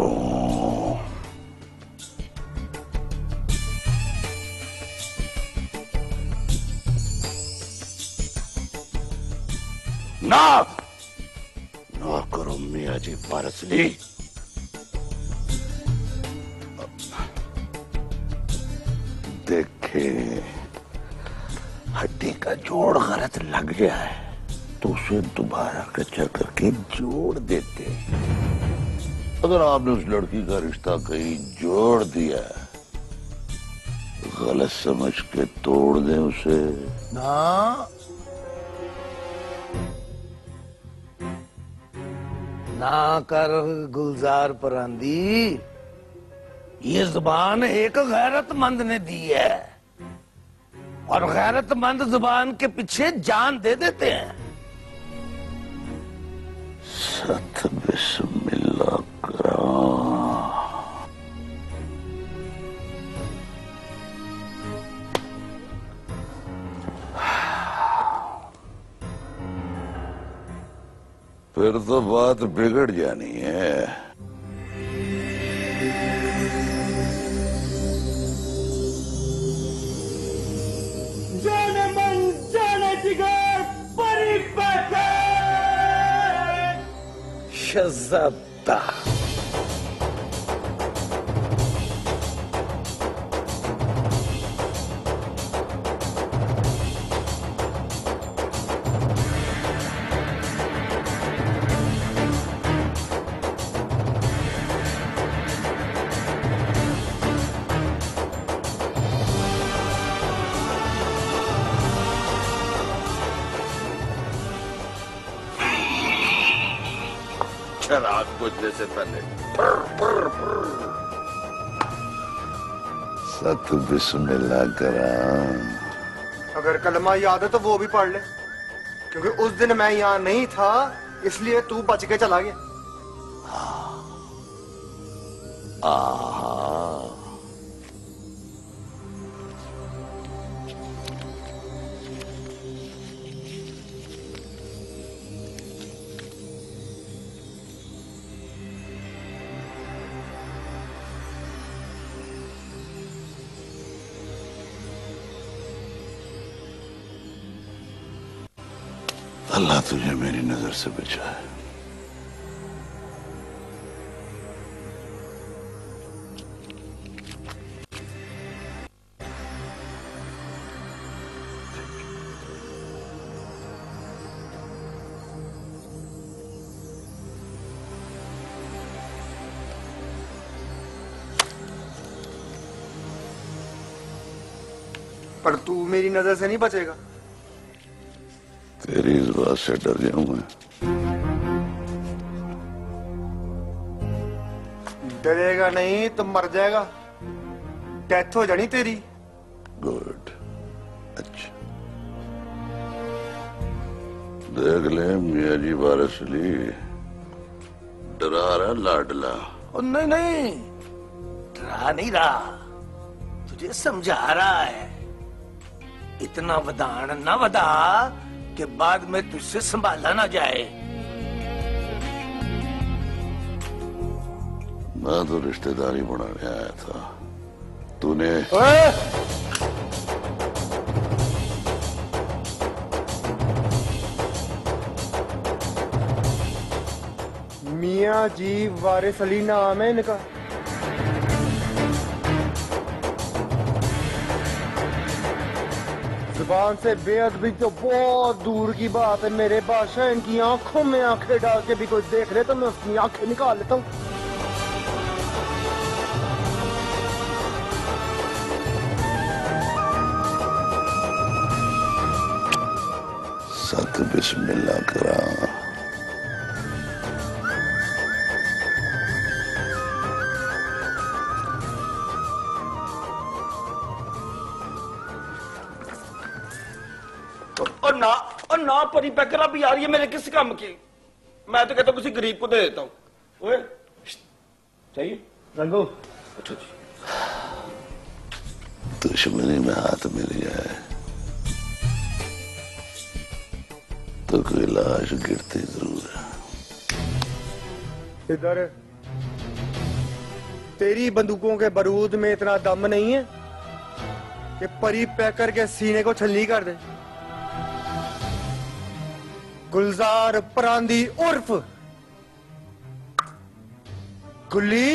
ना करो मियाँ जी पारसली। देखे हड्डी का जोड़ गलत लग गया है तो उसे दोबारा कच्चा करके जोड़ देते। अगर आपने उस लड़की का रिश्ता कहीं जोड़ दिया, गलत समझ के तोड़ दें उसे ना कर गुलजार परांदी। ये जुबान एक गैरतमंद ने दी है और गैरतमंद जुबान के पीछे जान दे देते हैं। सत बिस्मिल्लाह करा। फिर तो बात बिगड़ जानी है। जाने मन जाने जिगर परी बैठे शहजादा। रात बुझने से पहले सत बिस्मिल्लाह करा। अगर कलमा याद है तो वो भी पढ़ ले, क्योंकि उस दिन मैं यहाँ नहीं था इसलिए तू बच के चला गया। अल्लाह तुझे मेरी नजर से बचाए। पर तू मेरी नजर से नहीं बचेगा। तेरी इस बात से डर जाऊंगा। डरेगा नहीं तो मर जाएगा, डेथ हो जानी तेरी। गुड, अच्छा देख ले मियाँ जी वारसली डरा रहा लाडला। और नहीं नहीं डरा नहीं रहा, तुझे समझा रहा है। इतना वदान ना वदा कि बाद में तुझसे संभाला ना जाए। मैं तो रिश्तेदारी बनाने आया था, तूने मियाँ जी वारिस अली नाम है इनका। जुबान से बेअदबी तो बहुत दूर की बात है मेरे बादशाह। इनकी आंखों में आंखें डाल के भी कोई देख ले तो मैं उसकी आंखें निकाल लेता हूँ। सत बिस्मिल्लाह करा। ना परी पैकर अब यार ये मेरे किस काम की। मैं तो कहता हूँ किसी गरीब को दे देता हूँ। ओए चाहिए रंगो। अच्छा जी। दुश्मनी में हाथ मिल जाए तो कोई लाश गिरती जरूर है। इधर तेरी बंदूकों के बारूद में इतना दम नहीं है कि परी पैकर के सीने को छलनी कर दे। गुलजार परांदी उर्फ गुल्ली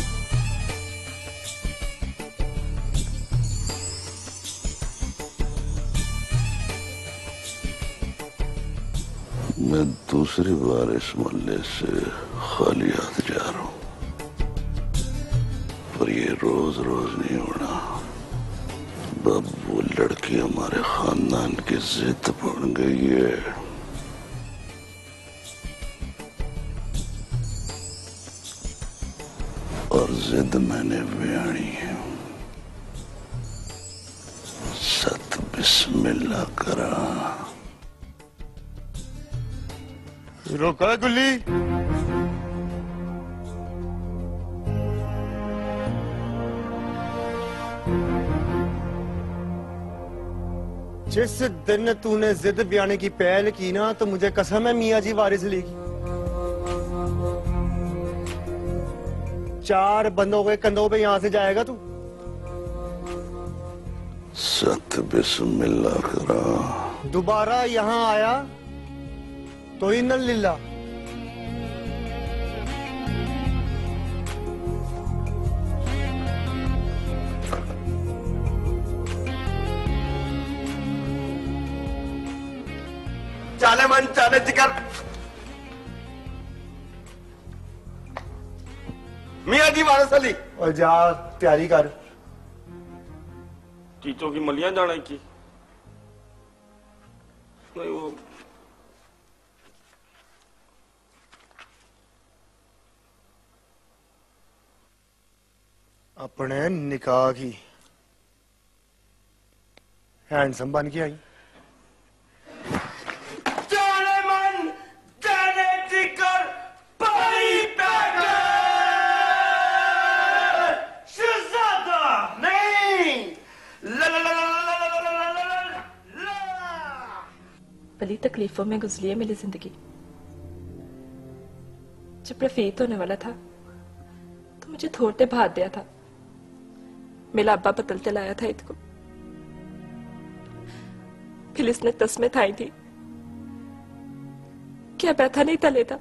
मैं दूसरी बार इस मोहल्ले से खाली हाथ जा रहा हूं, पर ये रोज रोज नहीं होना। अब वो लड़की हमारे खानदान की जिद बन गई है। और जिद मैंने बयानी है। सत बिस्मिल्लाह करा। रोका गुल्ली। जिस दिन तूने जिद बयाने की पहल की ना, तो मुझे कसम है मियाँ जी वारिस अली की, 4 बंदों के कंधों पे यहां से जाएगा तू। सत बिस्मिल्लाह करा। दोबारा यहां आया तो इन्ना लिल्ला। चाले मन चाले जिगर। मियाँ जी वारिस अली। और जा तैयारी कर। चीचों की मलियां जाने की नहीं वो अपने निकाह की हैंडसम बन के आई। जाने मन जाने जिगर परी पैकर शहजादा नहीं ला ला ला ला ला ला ला ला ला। बड़ी तकलीफों में गुजरी है मेरी जिंदगी। जब रफीक होने वाला था तो मुझे थोड़े भाग दिया था। मेरा अब्बा बदलते लाया था ईद को। फिर इसने तस्में थाई थी क्या बैठा नहीं था लेता।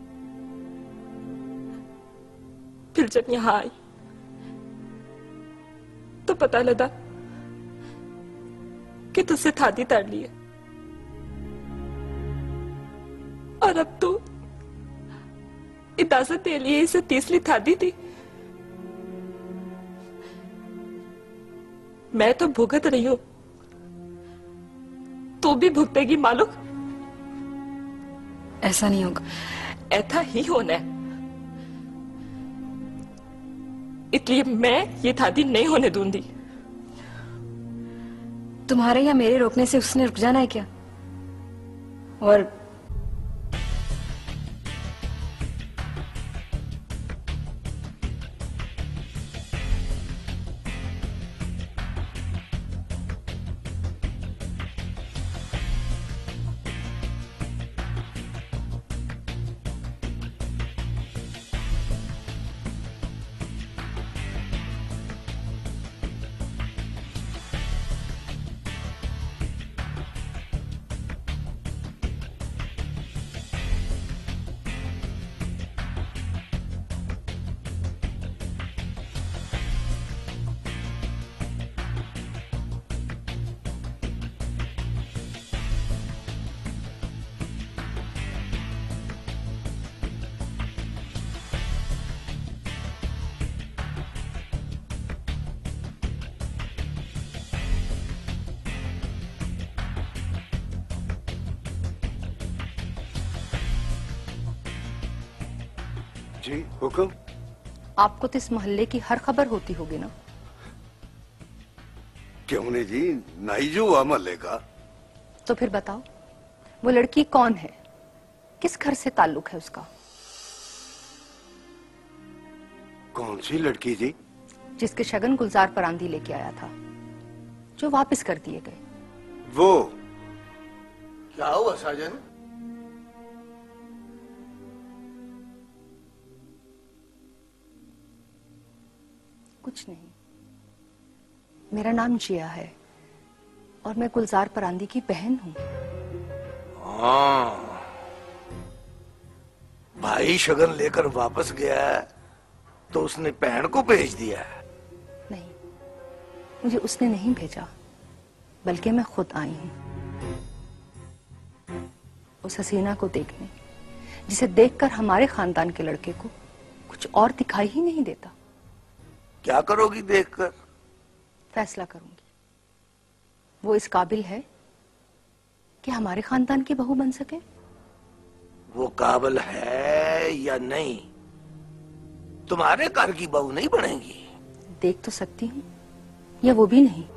फिर जब यहां आई तो पता लगा कि तुझसे थादी तड़ ली है। और अब तू इजाजत के लिए इसे तीसरी थादी थी। मैं तो भुगत रही हूं, तू भी भुगतेगी मालूम। ऐसा नहीं होगा। ऐसा ही होना है, इसलिए मैं ये थादी नहीं होने दूंगी। तुम्हारे या मेरे रोकने से उसने रुक जाना है क्या? और जी हुक्म। आपको तो इस मोहल्ले की हर खबर होती होगी ना? क्यों नहीं जी, नाई जो हुआ मोहल्ले का। तो फिर बताओ वो लड़की कौन है, किस घर से ताल्लुक है उसका? कौन सी लड़की जी? जिसके शगन गुलजार परांदी लेके आया था, जो वापस कर दिए गए। वो क्या हुआ साजन? कुछ नहीं, मेरा नाम जिया है और मैं गुलजार परांदी की बहन हूँ। हाँ, भाई शगन लेकर वापस गया है तो उसने बहन को भेज दिया है? नहीं, मुझे उसने नहीं भेजा, बल्कि मैं खुद आई हूँ उस हसीना को देखने, जिसे देखकर हमारे खानदान के लड़के को कुछ और दिखाई ही नहीं देता। क्या करोगी देखकर? फैसला करूंगी, वो इस काबिल है कि हमारे खानदान की बहू बन सके। वो काबिल है या नहीं? तुम्हारे घर की बहू नहीं बनेगी। देख तो सकती हूँ, या वो भी नहीं।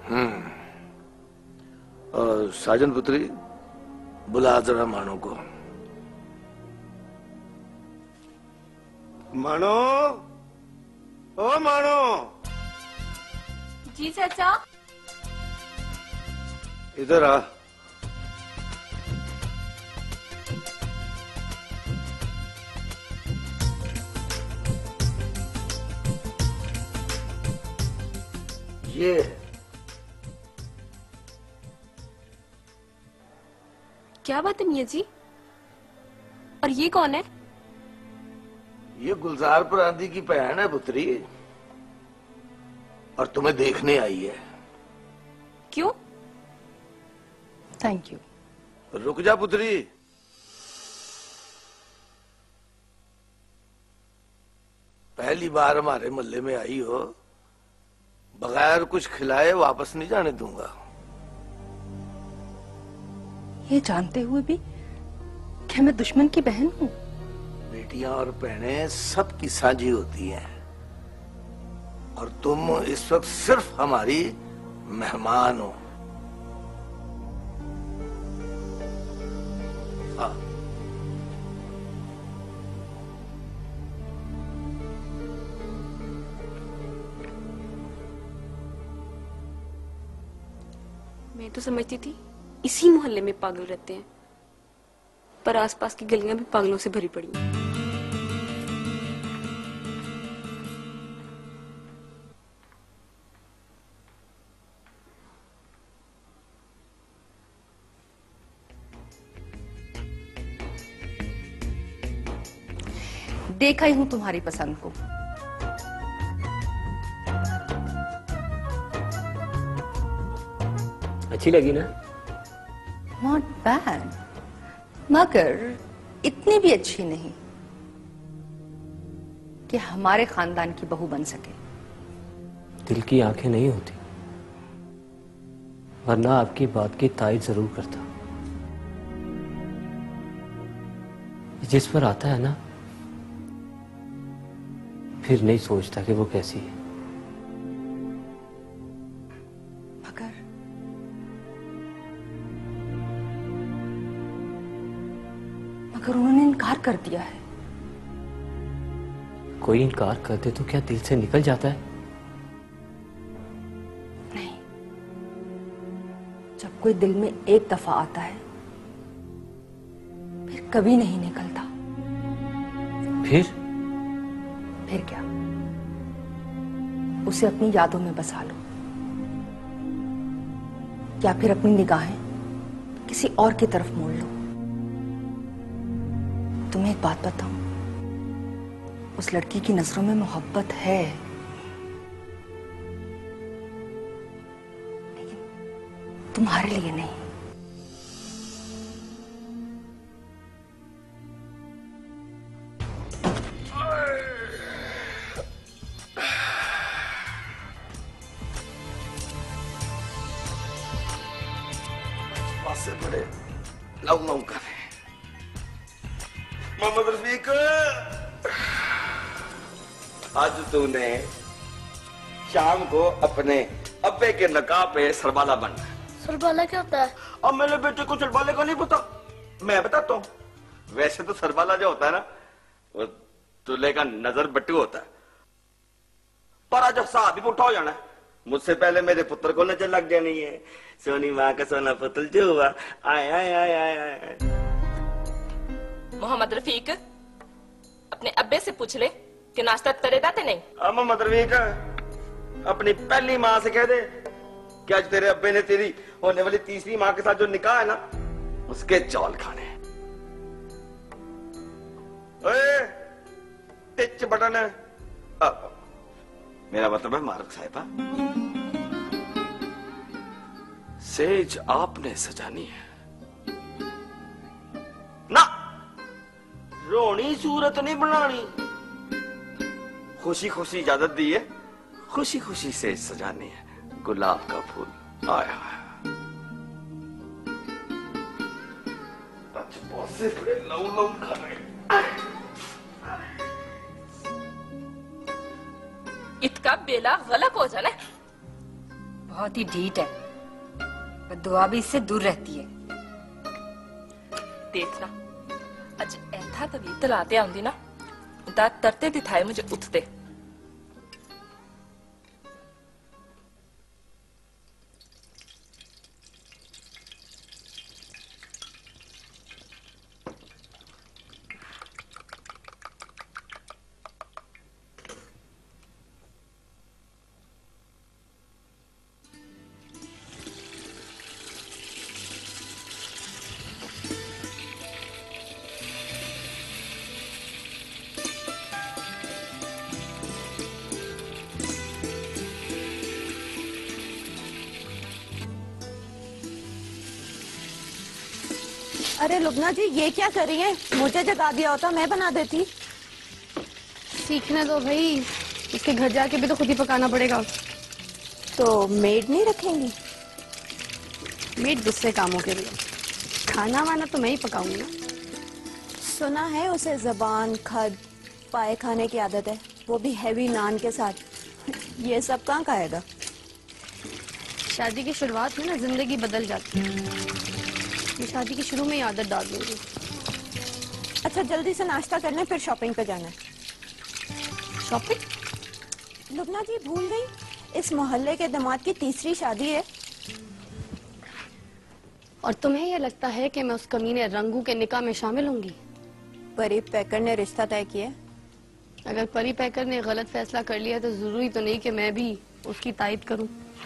और साजन पुत्री, बुला जरा मानो को। मानो, ओ मानो। जी चाचा। इधर आ। ये क्या बात है मियां जी? और ये कौन है? ये गुलजार परांदी की बहन है पुत्री, और तुम्हें देखने आई है। क्यों? Thank you. रुक जा पुत्री। पहली बार हमारे मोहल्ले में आई हो, बगैर कुछ खिलाए वापस नहीं जाने दूंगा। ये जानते हुए भी कि मैं दुश्मन की बहन हूँ। बेटियां और बहनें सबकी साझी होती हैं, और तुम इस वक्त सिर्फ हमारी मेहमान हो। हाँ। मैं तो समझती थी इसी मोहल्ले में पागल रहते हैं, पर आसपास की गलियां भी पागलों से भरी पड़ी हैं। देखा ही हूं तुम्हारी पसंद को। अच्छी लगी ना? नॉट बैड, मगर इतनी भी अच्छी नहीं कि हमारे खानदान की बहू बन सके। दिल की आंखें नहीं होती, वरना आपकी बात की तायद जरूर करता। जिस पर आता है ना, फिर नहीं सोचता कि वो कैसी है। मगर उन्होंने इनकार कर दिया है। कोई इनकार कर दे तो क्या दिल से निकल जाता है? नहीं, जब कोई दिल में एक दफा आता है फिर कभी नहीं निकलता। फिर क्या, उसे अपनी यादों में बसा लो, या फिर अपनी निगाहें किसी और की तरफ मोड़ लो। तुम्हें एक बात बताऊं, उस लड़की की नजरों में मोहब्बत है, लेकिन तुम्हारे लिए नहीं। पासे बड़े लाऊ लाऊ कर रहे। मोहम्मद रफीक, आज तूने शाम को अपने अब्बे के नकाब पे सरबाला बनना है। सरबाला क्या होता है? अब मेरे बेटे को सरबाले का नहीं पता। मैं बताता हूँ, वैसे तो सरवाला जो होता है ना, वो दूल्हे का नजर बट्टू होता है, पर आज साहब भी पुट्ठा हो जाना है। मुझसे पहले मेरे पुत्र को नजर लग जानी है। सोनी माँ का सोना पुतल जो हुआ, आए आए आए आए आए। मोहम्मद रफीक, अपने अब्बे से पूछ ले कि नाश्ता करेगा ते नहीं। मोहम्मद रफीक, अपनी पहली माँ से कह दे कि आज तेरे अब्बे ने तेरी होने वाली तीसरी माँ के साथ जो निकाह है ना, उसके चौल खाने। ओए, टिच बटन है, मेरा मतलब है मार्क साहिबा, सेज आपने सजानी है ना, रोनी सूरत नहीं बनानी। खुशी खुशी इजाजत दी है, खुशी खुशी सेज सजानी है, गुलाब का फूल आया है। बहुत से लव लव खा रहे। इतका बेला गलत हो जाना, बहुत ही ढीठ है, दुआ भी इससे दूर रहती है। देखना अज ऐथा तभी तलाते आंदी ना, दांत तरते दिखाए मुझे उठते। अरे लुबना जी, ये क्या कर रही हैं? मुझे जगा दिया होता, मैं बना देती। सीखने दो भाई, उसके घर जाके भी तो खुद ही पकाना पड़ेगा। तो मेड नहीं रखेंगी? मेड दूसरे कामों के लिए, खाना वाना तो मैं ही पकाऊंगी ना। सुना है उसे जबान, खद, पाए खाने की आदत है, वो भी हैवी नान के साथ। ये सब कहाँ खाएगा? शादी की शुरुआत में ना जिंदगी बदल जाती है, मैं शादी की शुरू में ही आदत डाल दूंगी। अच्छा जल्दी से नाश्ता करने, फिर शॉपिंग पे जाना है। शॉपिंग? लुबना जी भूल गई, इस मोहल्ले के दामाद की तीसरी शादी है। और तुम्हें यह लगता है कि मैं उस कमीने रंगू के निकाह में शामिल होंगी? परी पैकर ने रिश्ता तय किया। अगर परी पैकर ने गलत फैसला कर लिया तो जरूरी तो नहीं कि मैं भी उसकी तायद करूं।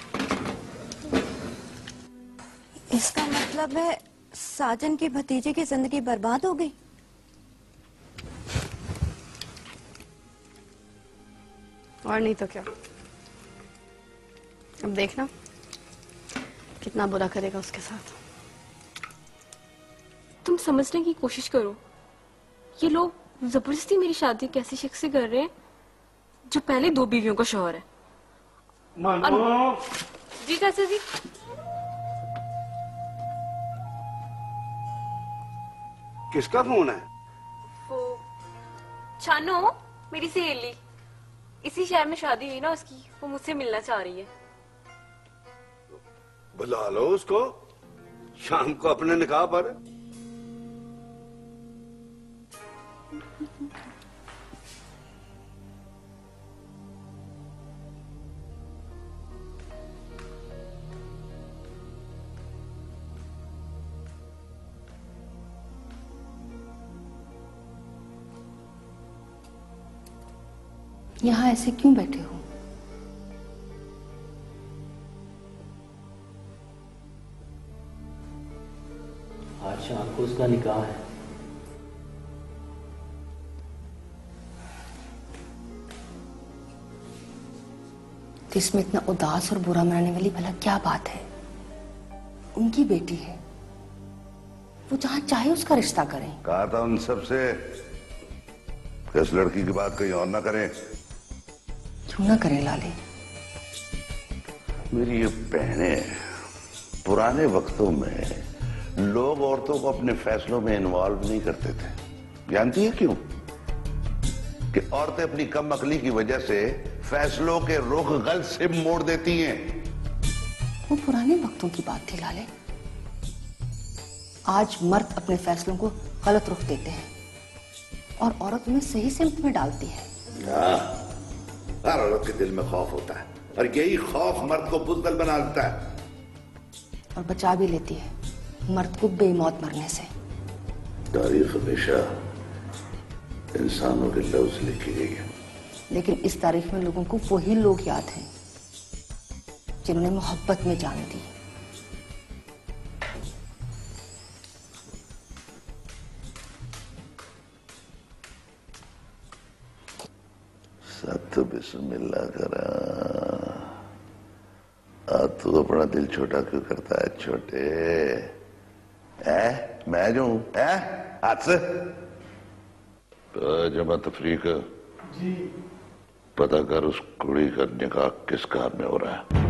इसका मतलब है साजन की भतीजे की जिंदगी बर्बाद हो गई। और नहीं तो क्या, अब देखना कितना बुरा करेगा उसके साथ। तुम समझने की कोशिश करो, ये लोग जबरदस्ती मेरी शादी कैसी शख्स से कर रहे हैं जो पहले 2 बीवियों का शौहर है। जी चाचा जी। किसका फोन है? वो छानो, मेरी सहेली, इसी शहर में शादी हुई ना उसकी, वो मुझसे मिलना चाह रही है। बुला लो उसको शाम को अपने निकाह पर। यहाँ ऐसे क्यों बैठे हो? आज शाम को उसका निकाह है। तो इसमें इतना उदास और बुरा मनाने वाली भला क्या बात है? उनकी बेटी है, वो जहां चाहे उसका रिश्ता करें। कहा था उन सबसे इस लड़की की बात कहीं और ना करें। क्यों ना करें लाले? मेरी ये बहनें, पुराने वक्तों में लोग औरतों को अपने फैसलों में इन्वॉल्व नहीं करते थे। जानती है क्यों? कि औरतें अपनी कम अकली की वजह से फैसलों के रुख गलत से मोड़ देती हैं। वो पुराने वक्तों की बात थी लाले। आज मर्द अपने फैसलों को गलत रुख देते हैं और औरत उन्हें सही सिमत में डालती है। हर औरत के दिल में खौफ होता है और यही खौफ मर्द को बुज़दिल बना देता है और बचा भी लेती है मर्द को बेमौत मरने से। तारीख हमेशा इंसानों के लफ्ज लिखी गई है, लेकिन इस तारीख में लोगों को वही लोग याद हैं जिन्होंने मोहब्बत में जान दी। सत बिस्मिल्लाह करा। तू अपना दिल छोटा क्यों करता है छोटे? मैं जो हूं हाथ से जमा तफरीक जी पता कर उस कुड़ी का निकाह किस कार में हो रहा है।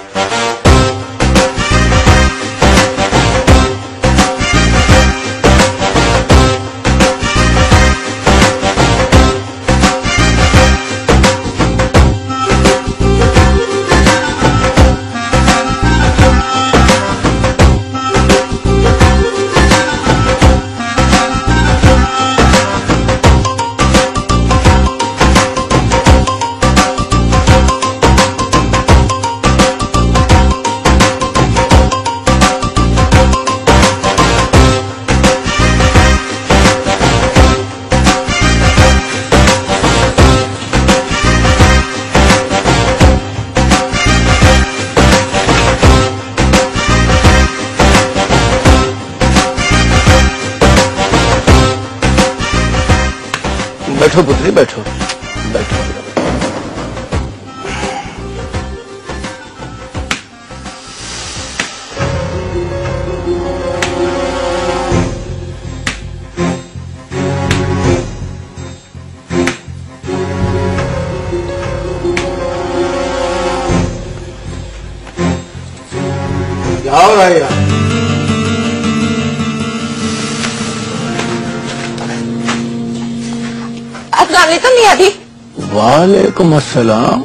बैठो पुत्री बैठो बैठो। क्या हो रहा है यार? अफगानी तो नहीं आती। वालेकुम अस्सलाम।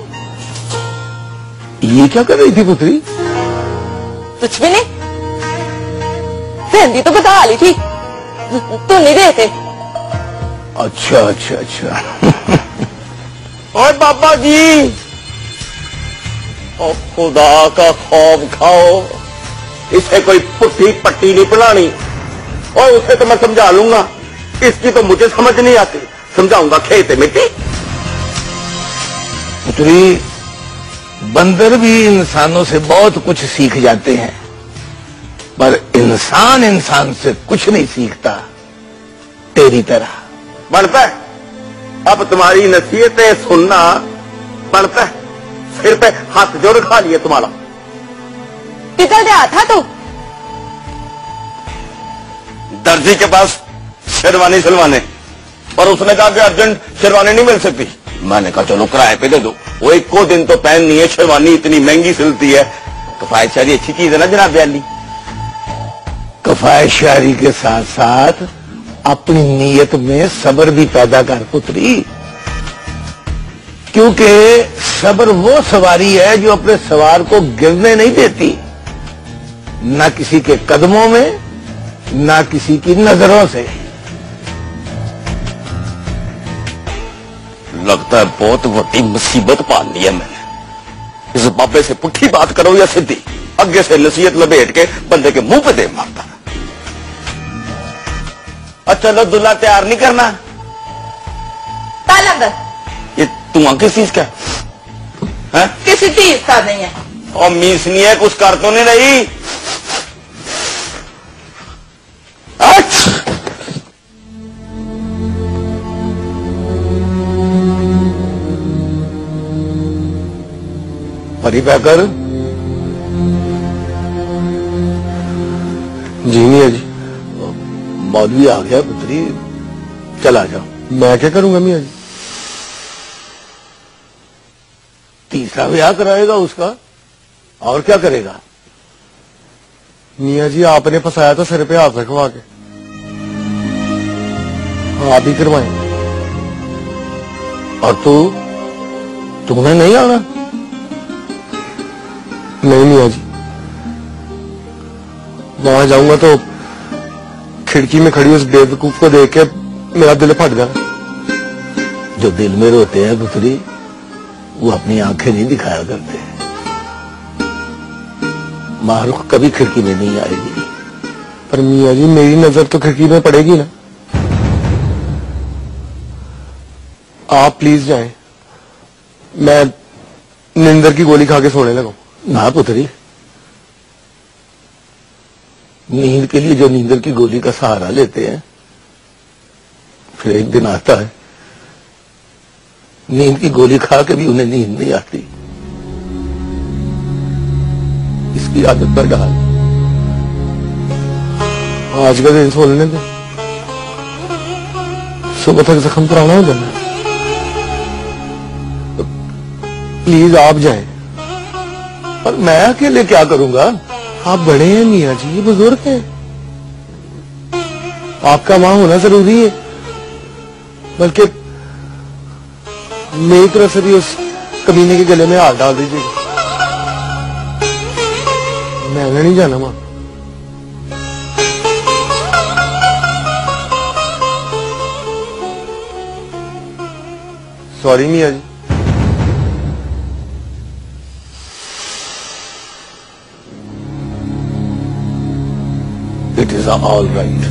ये क्या कर रही थी पुत्री? कुछ भी नहीं, बहन तो बता ली थी, तो नहीं रहे थे। अच्छा अच्छा अच्छा। और बाबा जी, ओ खुदा का खौफ खाओ, इसे कोई पुट्ठी पट्टी नहीं पिलानी। और उसे तो मैं समझा लूंगा, इसकी तो मुझे समझ नहीं आती, समझाऊंगा खेत मिट्टी। पुत्री, बंदर भी इंसानों से बहुत कुछ सीख जाते हैं, पर इंसान इंसान से कुछ नहीं सीखता तेरी तरह। बनता है अब तुम्हारी नसीहतें सुनना पड़ता है। सिर पे हाथ जोड़ खा लिए तुम्हारा। निकल गया था तू दर्जी के पास शेरवानी सिलवाने, पर उसने कहा कि अर्जेंट शेरवानी नहीं मिल सकती। मैंने कहा चलो किराए पे दे दो। वो एक को दिन तो पहननी है शेरवानी, इतनी महंगी सिलती है। कफायत शारी अच्छी चीज है ना जनाब ब्याली। कफायत शारी के साथ साथ अपनी नीयत में सब्र भी पैदा कर पुत्री, क्योंकि सब्र वो सवारी है जो अपने सवार को गिरने नहीं देती, ना किसी के कदमों में ना किसी की नजरों से। लगता है बहुत बड़ी मुसीबत पाल ली है मैंने। इस बाबे से पुट्ठी बात करो या सीधी, आगे से नसीहत लपेट के बंदे के मुंह पे दे मारता। अच्छा लो, दूल्हा तैयार नहीं करना? चल अंदर। ये तू किस चीज का है? किसी चीज का नहीं है। और मीस नहीं है, कुछ कर तो नहीं रही? परी पैकर जी नहीं है जी। मौलवी आ गया पुत्री, चला जाओ। मैं क्या करूंगा मियाँ जी? तीसरा ब्याह कराएगा उसका, और क्या करेगा? मियाँ जी आपने फंसाया तो सिर पे हाथ रखवा के, आप ही करवाएं। और तुम्हें नहीं आना? नहीं मियाँ जी, वहां जाऊंगा तो खिड़की में खड़ी उस बेवकूफ को देख के मेरा दिल फट गया। जो दिल में रोते हैं पुत्री, वो अपनी आंखें नहीं दिखाया करते। मारूख कभी खिड़की में नहीं आएगी। पर मियाँ जी मेरी नजर तो खिड़की में पड़ेगी ना। आप प्लीज जाएं, मैं नींदर की गोली खा के सोने लगा। ना पुत्री, नींद के लिए जो नींदर की गोली का सहारा लेते हैं, फिर एक दिन आता है नींद की गोली खा के भी उन्हें नींद नहीं आती। इसकी आदत पर डाल। आज का दिन सोने दे, सुबह तक जख्म पुराना हो जाना। तो प्लीज आप जाएं। पर मैं अकेले क्या करूंगा? आप बड़े हैं मियाँ जी, ये बुजुर्ग हैं। आपका वहां होना जरूरी है। बल्कि मेरी तरफ से भी उस कमीने के गले में हाथ डाल दीजिएगा। मैंने नहीं जाना वहां। सॉरी मियाँ जी। It is all right.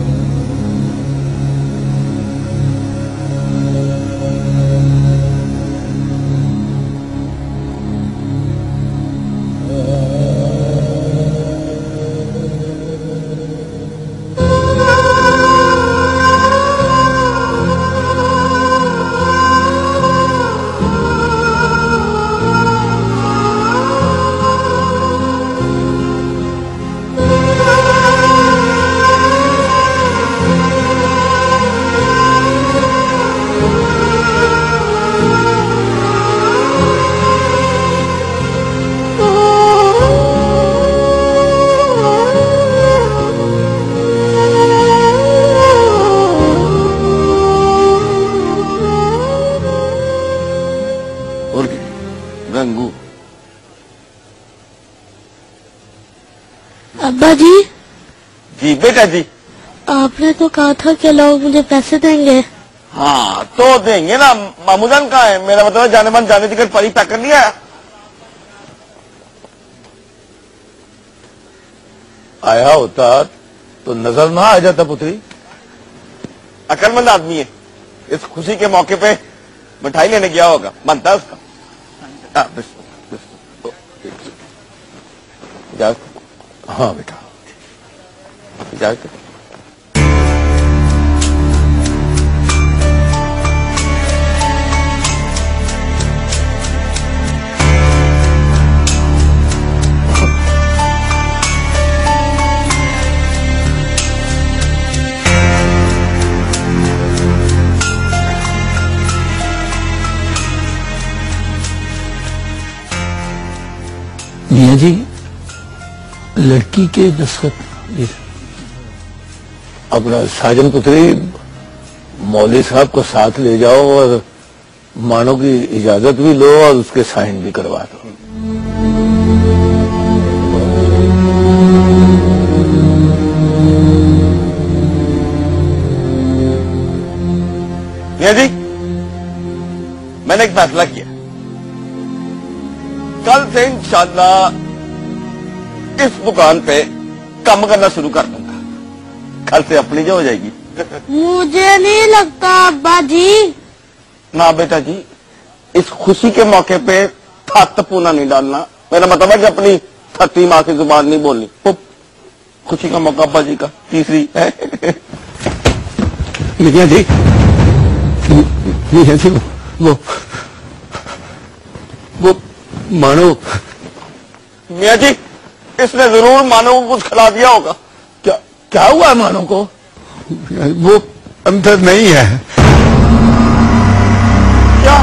Gangu, अब्बा जी। जी बेटा जी। आपने तो कहा था कि लोग मुझे पैसे देंगे। हाँ तो देंगे ना। मामूजान कहाँ है? मेरा मतलब जाने मन जाने टिकट परी पैक कर लिया। आया होता तो नजर ना आ जाता पुत्री। अकलमंद आदमी है, इस खुशी के मौके पे मिठाई लेने गया होगा, बनता है उसका। हाँ बेटा, इजाजत। मियाँ जी, लड़की के दस्तखत अपना साजन पुत्री मौलवी साहब को साथ ले जाओ और मानो की इजाजत भी लो और उसके साइन भी करवा दो। मियाँ जी, मैंने एक फैसला किया। कल से इंशाल्लाह इस दुकान पे काम करना शुरू कर दूंगा। कल से अपनी जो हो जाएगी। मुझे नहीं लगता अब्बा जी। ना बेटा जी, इस खुशी के मौके पे थत पूना नहीं डालना। मेरा मतलब है कि अपनी थती माँ की जुबान नहीं बोलनी। खुशी का मौका अब्बा जी का तीसरी है। मियाँ जी, मियाँ जी, वो मानो। मियाँ जी, इसने जरूर मानो को कुछ खिला दिया होगा। क्या हुआ मानो को? वो अंदर नहीं है। क्या?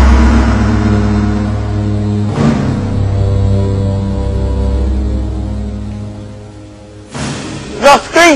रख गई?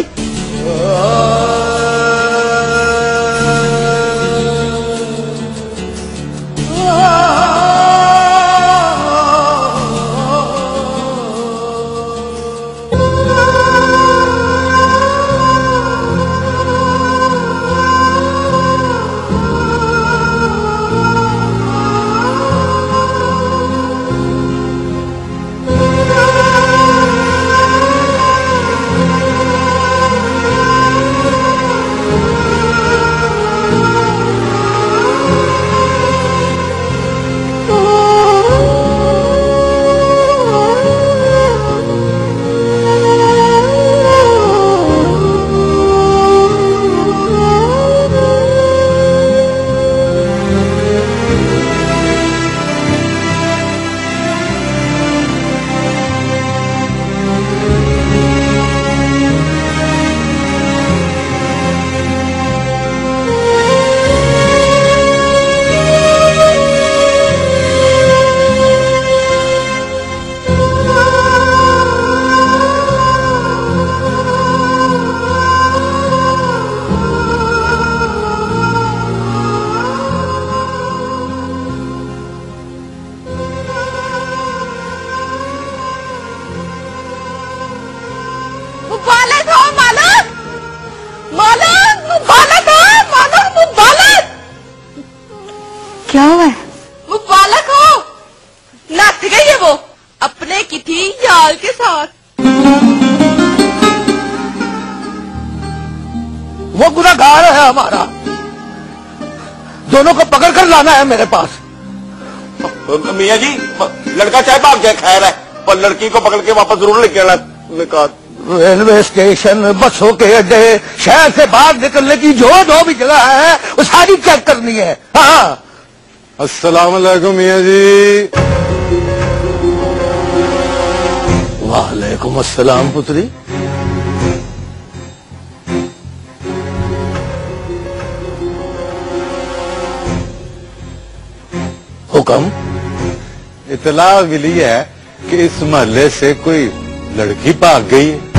वो गुनहगार है हमारा। दोनों को पकड़ कर लाना है मेरे पास। मियाँ जी, लड़का चाहे भाग जाए खैर है, पर लड़की को पकड़ के वापस जरूर लेके आना। रेलवे स्टेशन, बसों के अड्डे, शहर से बाहर निकलने की जो भी जगह है वो सारी चेक करनी है। हाँ। अस्सलाम वालेकुम मियाँ जी। वालेकुम अस्सलाम पुत्री। हुक्म। इतला मिली है कि इस मोहल्ले से कोई लड़की भाग गई है।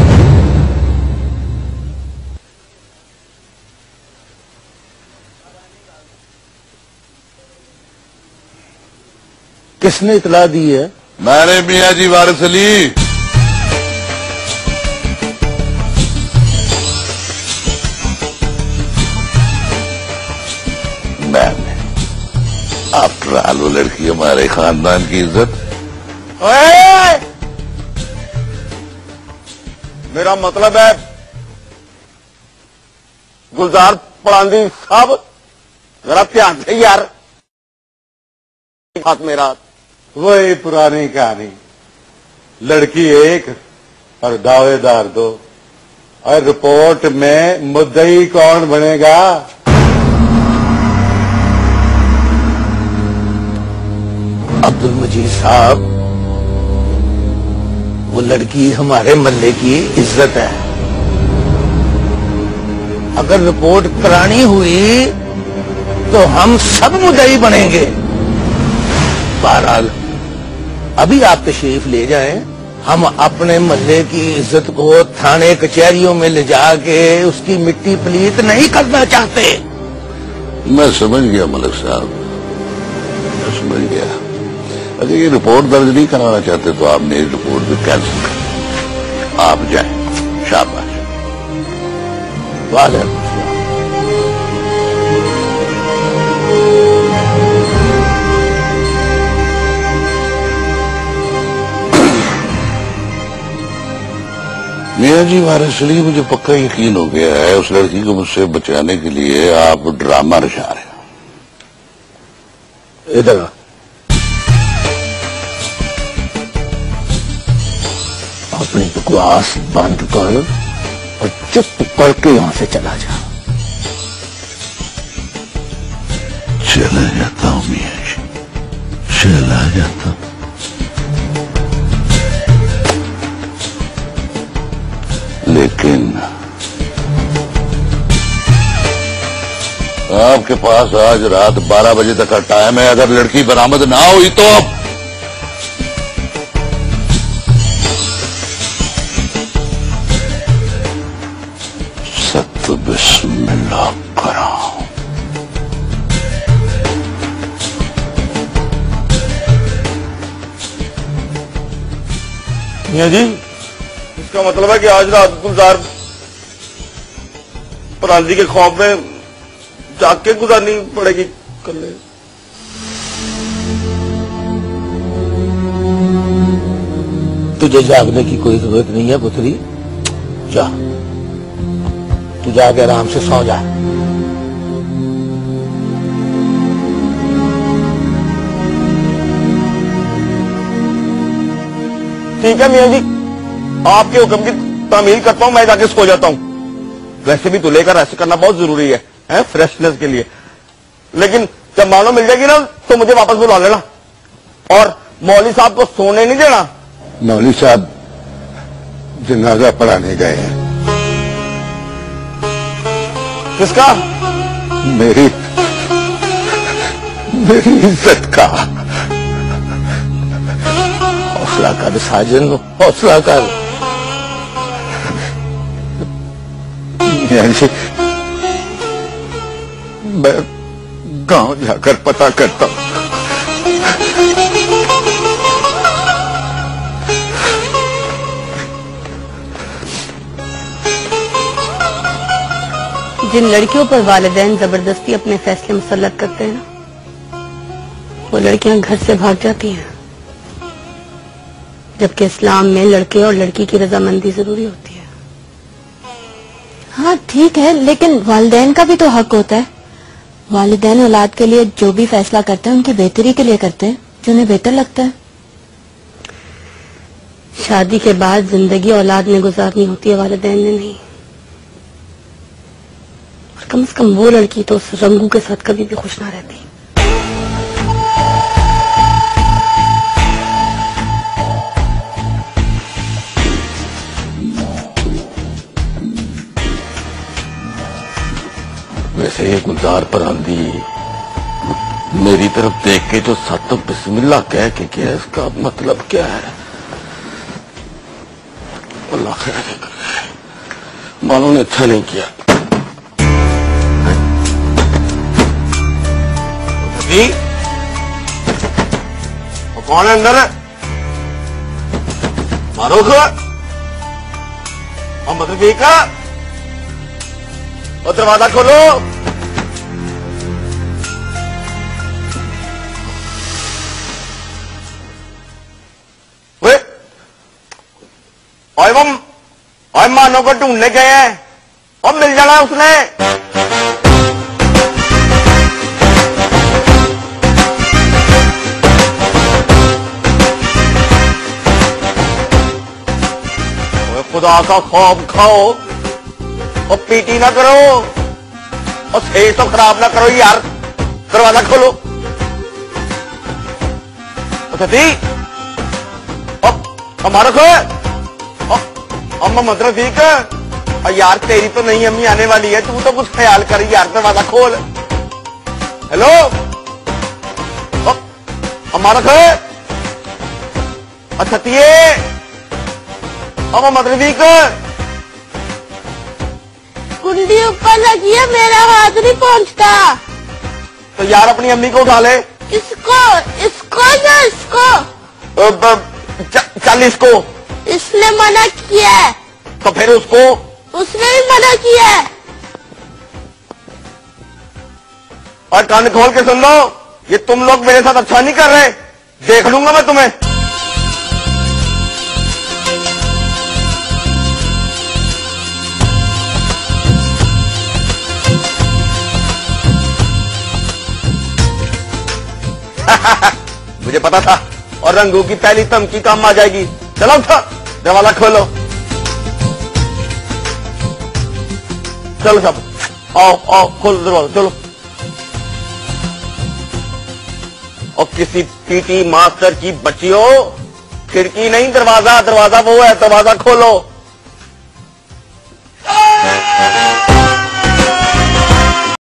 किसने इतला दी है? मैंने मियाँ जी वारिस अली। मैंने आफ्टर ऑल वो लड़की हमारे खानदान की इज्जत। मेरा मतलब है गुलजार परांदी साहब, जरा ध्यान से यार। हाथ मेरा वही पुरानी कहानी, लड़की एक और दावेदार दो, और रिपोर्ट में मुद्दई कौन बनेगा? अब्दुल मजीद साहब, वो लड़की हमारे मोहल्ले की इज्जत है। अगर रिपोर्ट करानी हुई तो हम सब मुद्दई बनेंगे। बहरहाल अभी आप तशरीफ ले जाएं, हम अपने मोहल्ले की इज्जत को थाने कचहरियों में ले जाके उसकी मिट्टी पलीत नहीं करना चाहते। मैं समझ गया मलिक साहब, मैं समझ गया। अगर ये रिपोर्ट दर्ज नहीं कराना चाहते तो आपने इस रिपोर्ट को कैंसिल कर, आप जाएं। शाबाश। वालेकुम। मियाँ जी वारिस अली, मुझे पक्का यकीन हो गया है उस लड़की को मुझसे बचाने के लिए आप ड्रामा रचा रहे हो। इधर अपनी बकवास बंद कर और चुप करके यहां से चला जा। चला जाता हूँ मियाँ जी, चला जाता हूँ। लेकिन आपके पास आज रात 12 बजे तक का टाइम है। अगर लड़की बरामद ना हुई तो सत बिस्मिल्लाह करो। मियाँ जी, इसका मतलब है कि आज रात गुलजार परांदी के खौफ में जाग के गुजारनी पड़ेगी कल। तुझे जागने की कोई जरूरत नहीं है पुत्री, जा तू जाके आराम से सो जा। ठीक है मियाँ जी, आपके हुक्म की तामील करता हूँ, मैं जाके सो जाता हूँ। वैसे भी तो लेकर ऐसे करना बहुत जरूरी है फ्रेशनेस के लिए। लेकिन जब मानो मिल जाएगी ना तो मुझे वापस बुला लेना। और मौलवी साहब को सोने नहीं देना। मौलवी साहब जनाजा पढ़ाने गए हैं। किसका? मेरी इज्जत का। हौसला कर साजन, हौसला कर। जी, मैं गांव जाकर पता करता हूं। जिन लड़कियों पर वालिदैन जबरदस्ती अपने फैसले मुसल्लत करते हैं ना, वो लड़कियां घर से भाग जाती हैं। जबकि इस्लाम में लड़के और लड़की की रजामंदी जरूरी होती है। हाँ ठीक है, लेकिन वालिदैन का भी तो हक होता है। वालिदैन औलाद के लिए जो भी फैसला करते हैं उनकी बेहतरी के लिए करते हैं, जो उन्हें बेहतर लगता है। शादी के बाद जिंदगी औलाद ने गुजारनी होती है, वालिदैन ने नहीं। और कम से कम वो लड़की तो उस रंगू के साथ कभी भी खुश ना रहती। वैसे ये गुलजार पर आंधी मेरी तरफ देख के जो सत बिस्मिल्लाह कह के किया, इसका मतलब क्या है? अल्लाह खैर करे, मानो ने अच्छा नहीं किया। जी वो कौन है अंदर? मारूख मोहम्मद रफीक का वो दरवाजा खोलो। वे और मानो को ढूंढने गए हैं और मिल जाना उसने। खुदा का खौफ खाओ और पीटी ना करो और सेज तो खराब ना करो यार। दरवाजा खोलो। सती हमारा खो मोहम्मद रफीक यार, तेरी तो नहीं अम्मी आने वाली है, तू तो कुछ ख्याल कर यार। दरवाजा खोल। हेलो हमारा खो अच्छा मोहम्मद रफीक कुंडी ऊपर लगी है, मेरा हाथ नहीं पहुंचता। तो यार अपनी अम्मी को उठा ले। इसको इसको या इसको? चल इसको। इसने मना किया है। तो फिर उसको? उसने भी मना किया है। और कान खोल के सुन लो, ये तुम लोग मेरे साथ अच्छा नहीं कर रहे, देख लूंगा मैं तुम्हें। मुझे पता था और रंगू की पहली धमकी काम आ जाएगी। चलो उठो, दरवाजा खोलो। चलो सब आओ आओ, खोलो दरवाजा चलो। और किसी पीटी मास्टर की बच्चियों, खिड़की नहीं दरवाजा, दरवाजा वो है, दरवाजा खोलो।